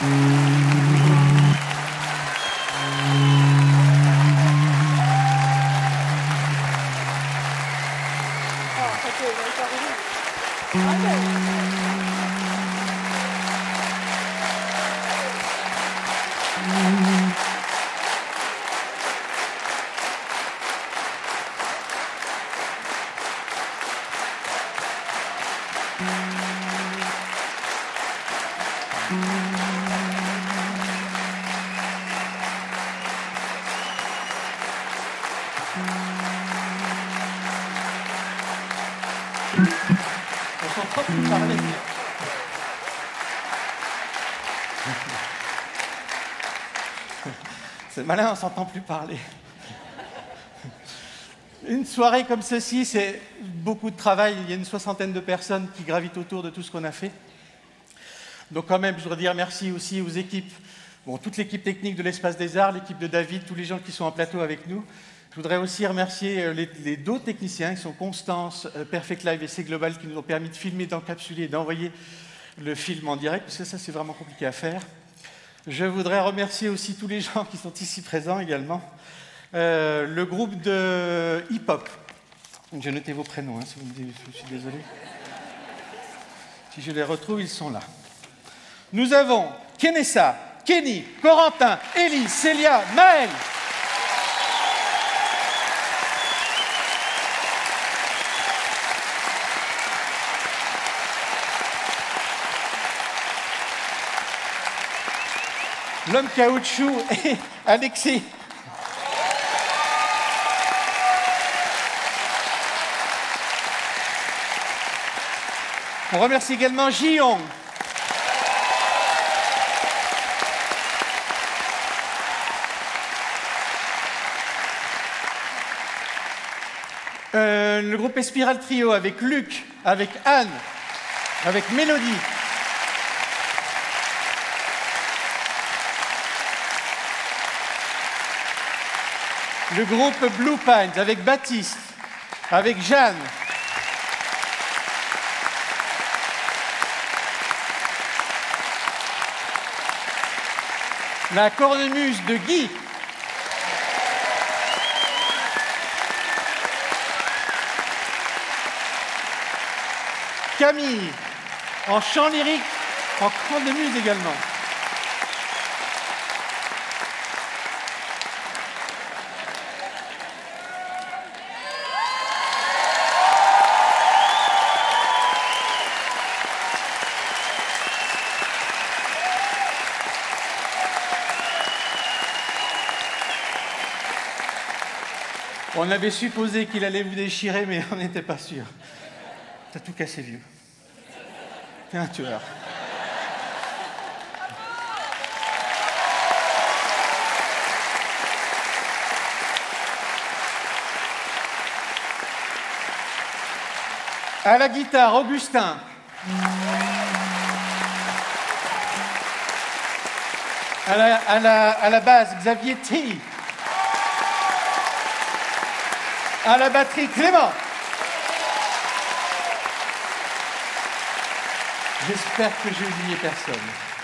C'est malin, on ne s'entend plus parler. Une soirée comme ceci, c'est beaucoup de travail. Il y a une 60aine de personnes qui gravitent autour de tout ce qu'on a fait. Donc quand même, je voudrais dire merci aussi aux équipes, bon, toute l'équipe technique de l'Espace des Arts, l'équipe de David, tous les gens qui sont en plateau avec nous. Je voudrais aussi remercier les d'autres techniciens qui sont Constance, Perfect Live et C Global qui nous ont permis de filmer, d'encapsuler et d'envoyer le film en direct, parce que ça, c'est vraiment compliqué à faire. Je voudrais remercier aussi tous les gens qui sont ici présents également. Le groupe de hip-hop. J'ai noté vos prénoms, hein, si vous me dites, je suis désolé. Si je les retrouve, ils sont là. Nous avons Kenessa, Kenny, Corentin, Élie, Célia, Maël. L'homme caoutchouc et Alexis. On remercie également Ji-Hong. Le groupe Espiral Trio avec Luc, avec Anne, avec Mélodie. Le groupe Blue Pines avec Baptiste, avec Jeanne. La cornemuse de Guy. Camille, en chant lyrique, en cornemuse également. On avait supposé qu'il allait vous déchirer, mais on n'était pas sûr. T'as tout cassé, vieux. T'es un tueur. À la guitare, Augustin. À la basse, Xavier T. À la batterie, Clément. J'espère que j'ai oublié personne.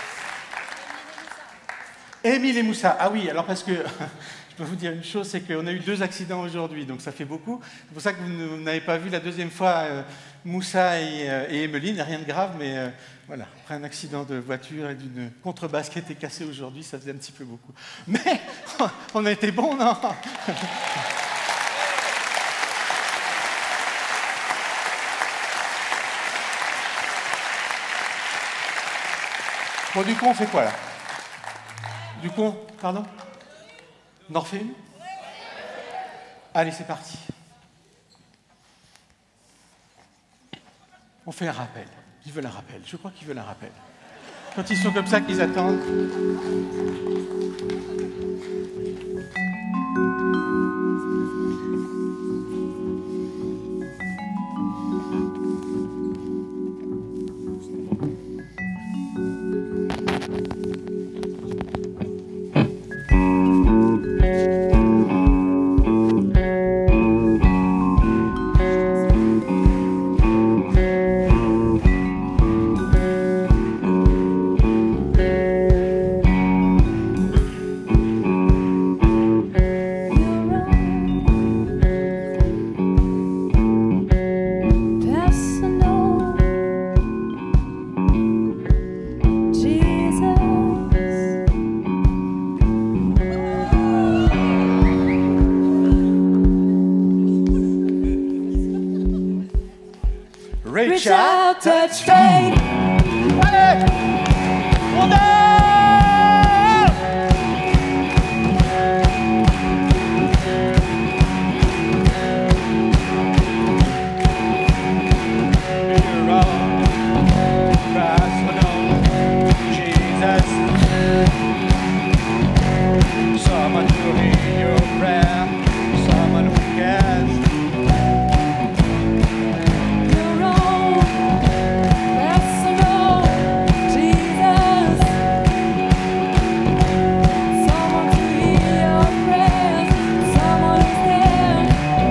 Émile et Moussa. Ah oui, alors parce que je peux vous dire une chose, c'est qu'on a eu 2 accidents aujourd'hui, donc ça fait beaucoup. C'est pour ça que vous n'avez pas vu la deuxième fois Moussa et Emeline, rien de grave, mais voilà, après un accident de voiture et d'une contrebasse qui était cassée aujourd'hui, ça faisait un petit peu beaucoup. Mais on a été bons, non? Bon, du coup, on fait quoi, là? Du coup, pardon? On en refait une? Allez, c'est parti. On fait un rappel. Ils veulent un rappel. Je crois qu'ils veulent un rappel. Quand ils sont comme ça, qu'ils attendent... touch fate. Allez, on danse. Someone to hear your prayer, someone who cares. Your own personal Jesus. Someone to hear your prayers, someone who's there.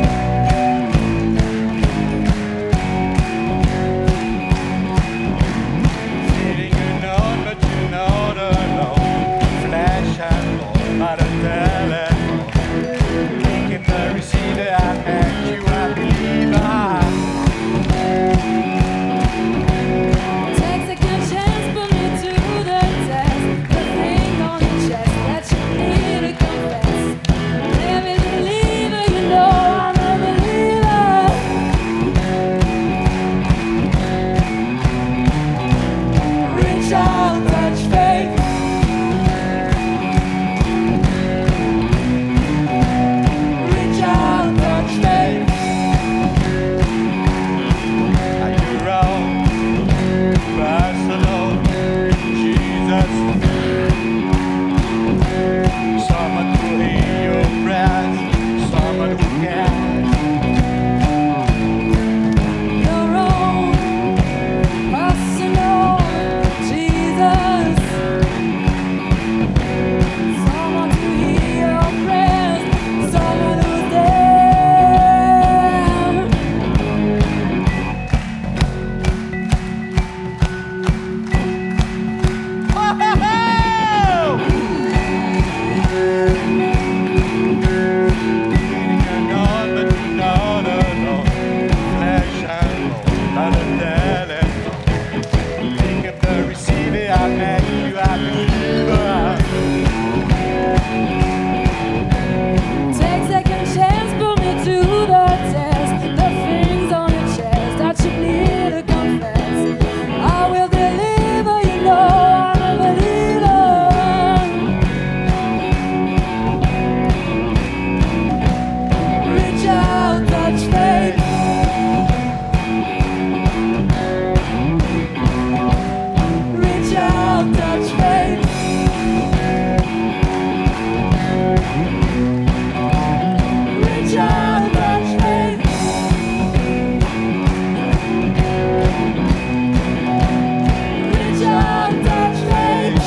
Feeling unknown, but you're not alone. Flash and roll by the telephone. Thinking the receiver, I met you, I believe I. Take second chance, put me to the test. The thing on the chest that you need to confess. Let me believe it, you know I'm a believer. Reach out, touch faith. Reach out, touch faith. Are you wrong? Personal Jesus. Someone to hear your prayers, someone who cares. Your own personal Jesus. Someone to hear your prayers, someone who's there. Take second chance, put me to the test. The things on your chest that you need to confess. I will deliver, you know I'm a believer. Reach out, touch faith. Reach out, touch faith. Reach out, touch faith. Reach out, touch faith.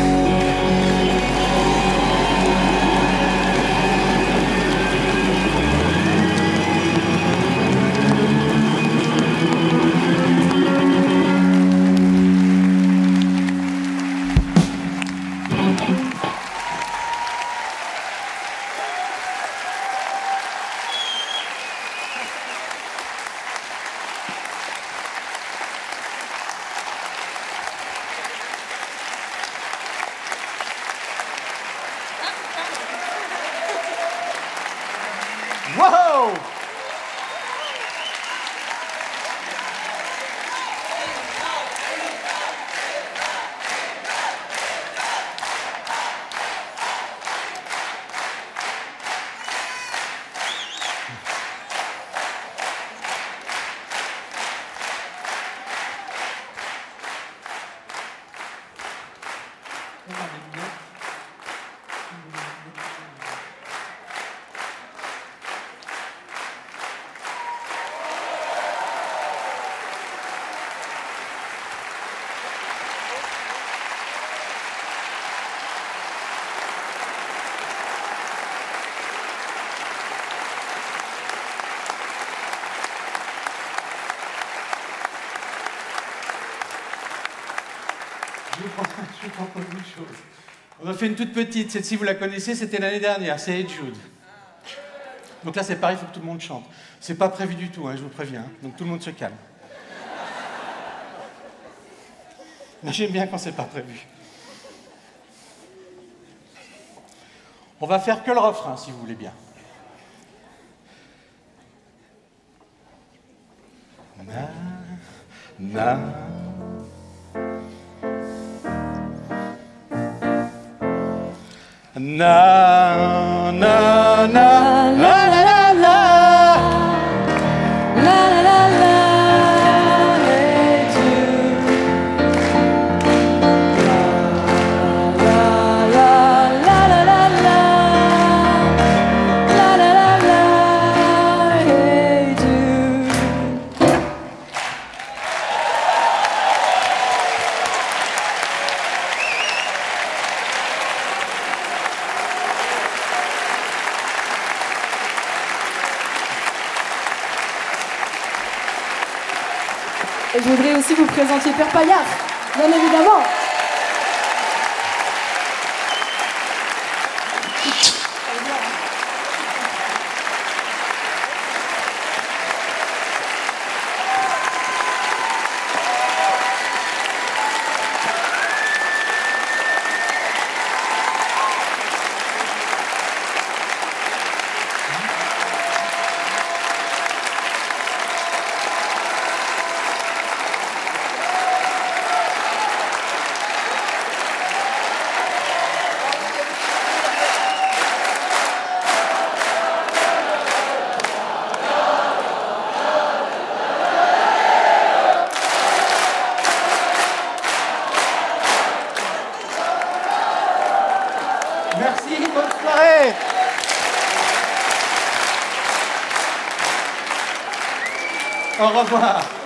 Wow! Je vais prendre une chose. On a fait une toute petite, celle-ci vous la connaissez, c'était l'année dernière, c'est Hey Jude. Donc là c'est pareil, il faut que tout le monde chante. C'est pas prévu du tout, hein, je vous préviens, hein. Donc tout le monde se calme. Mais j'aime bien quand c'est pas prévu. On va faire que le refrain, si vous voulez bien. Na. Na, na, na, la, la, la, la. La, la, la, la, et Dieu. La, la, la, la, la, la. La, la, la, la, et Dieu. Et je voudrais aussi vous présenter Père Paillard, bien évidemment. Merci, bonne soirée. Au revoir.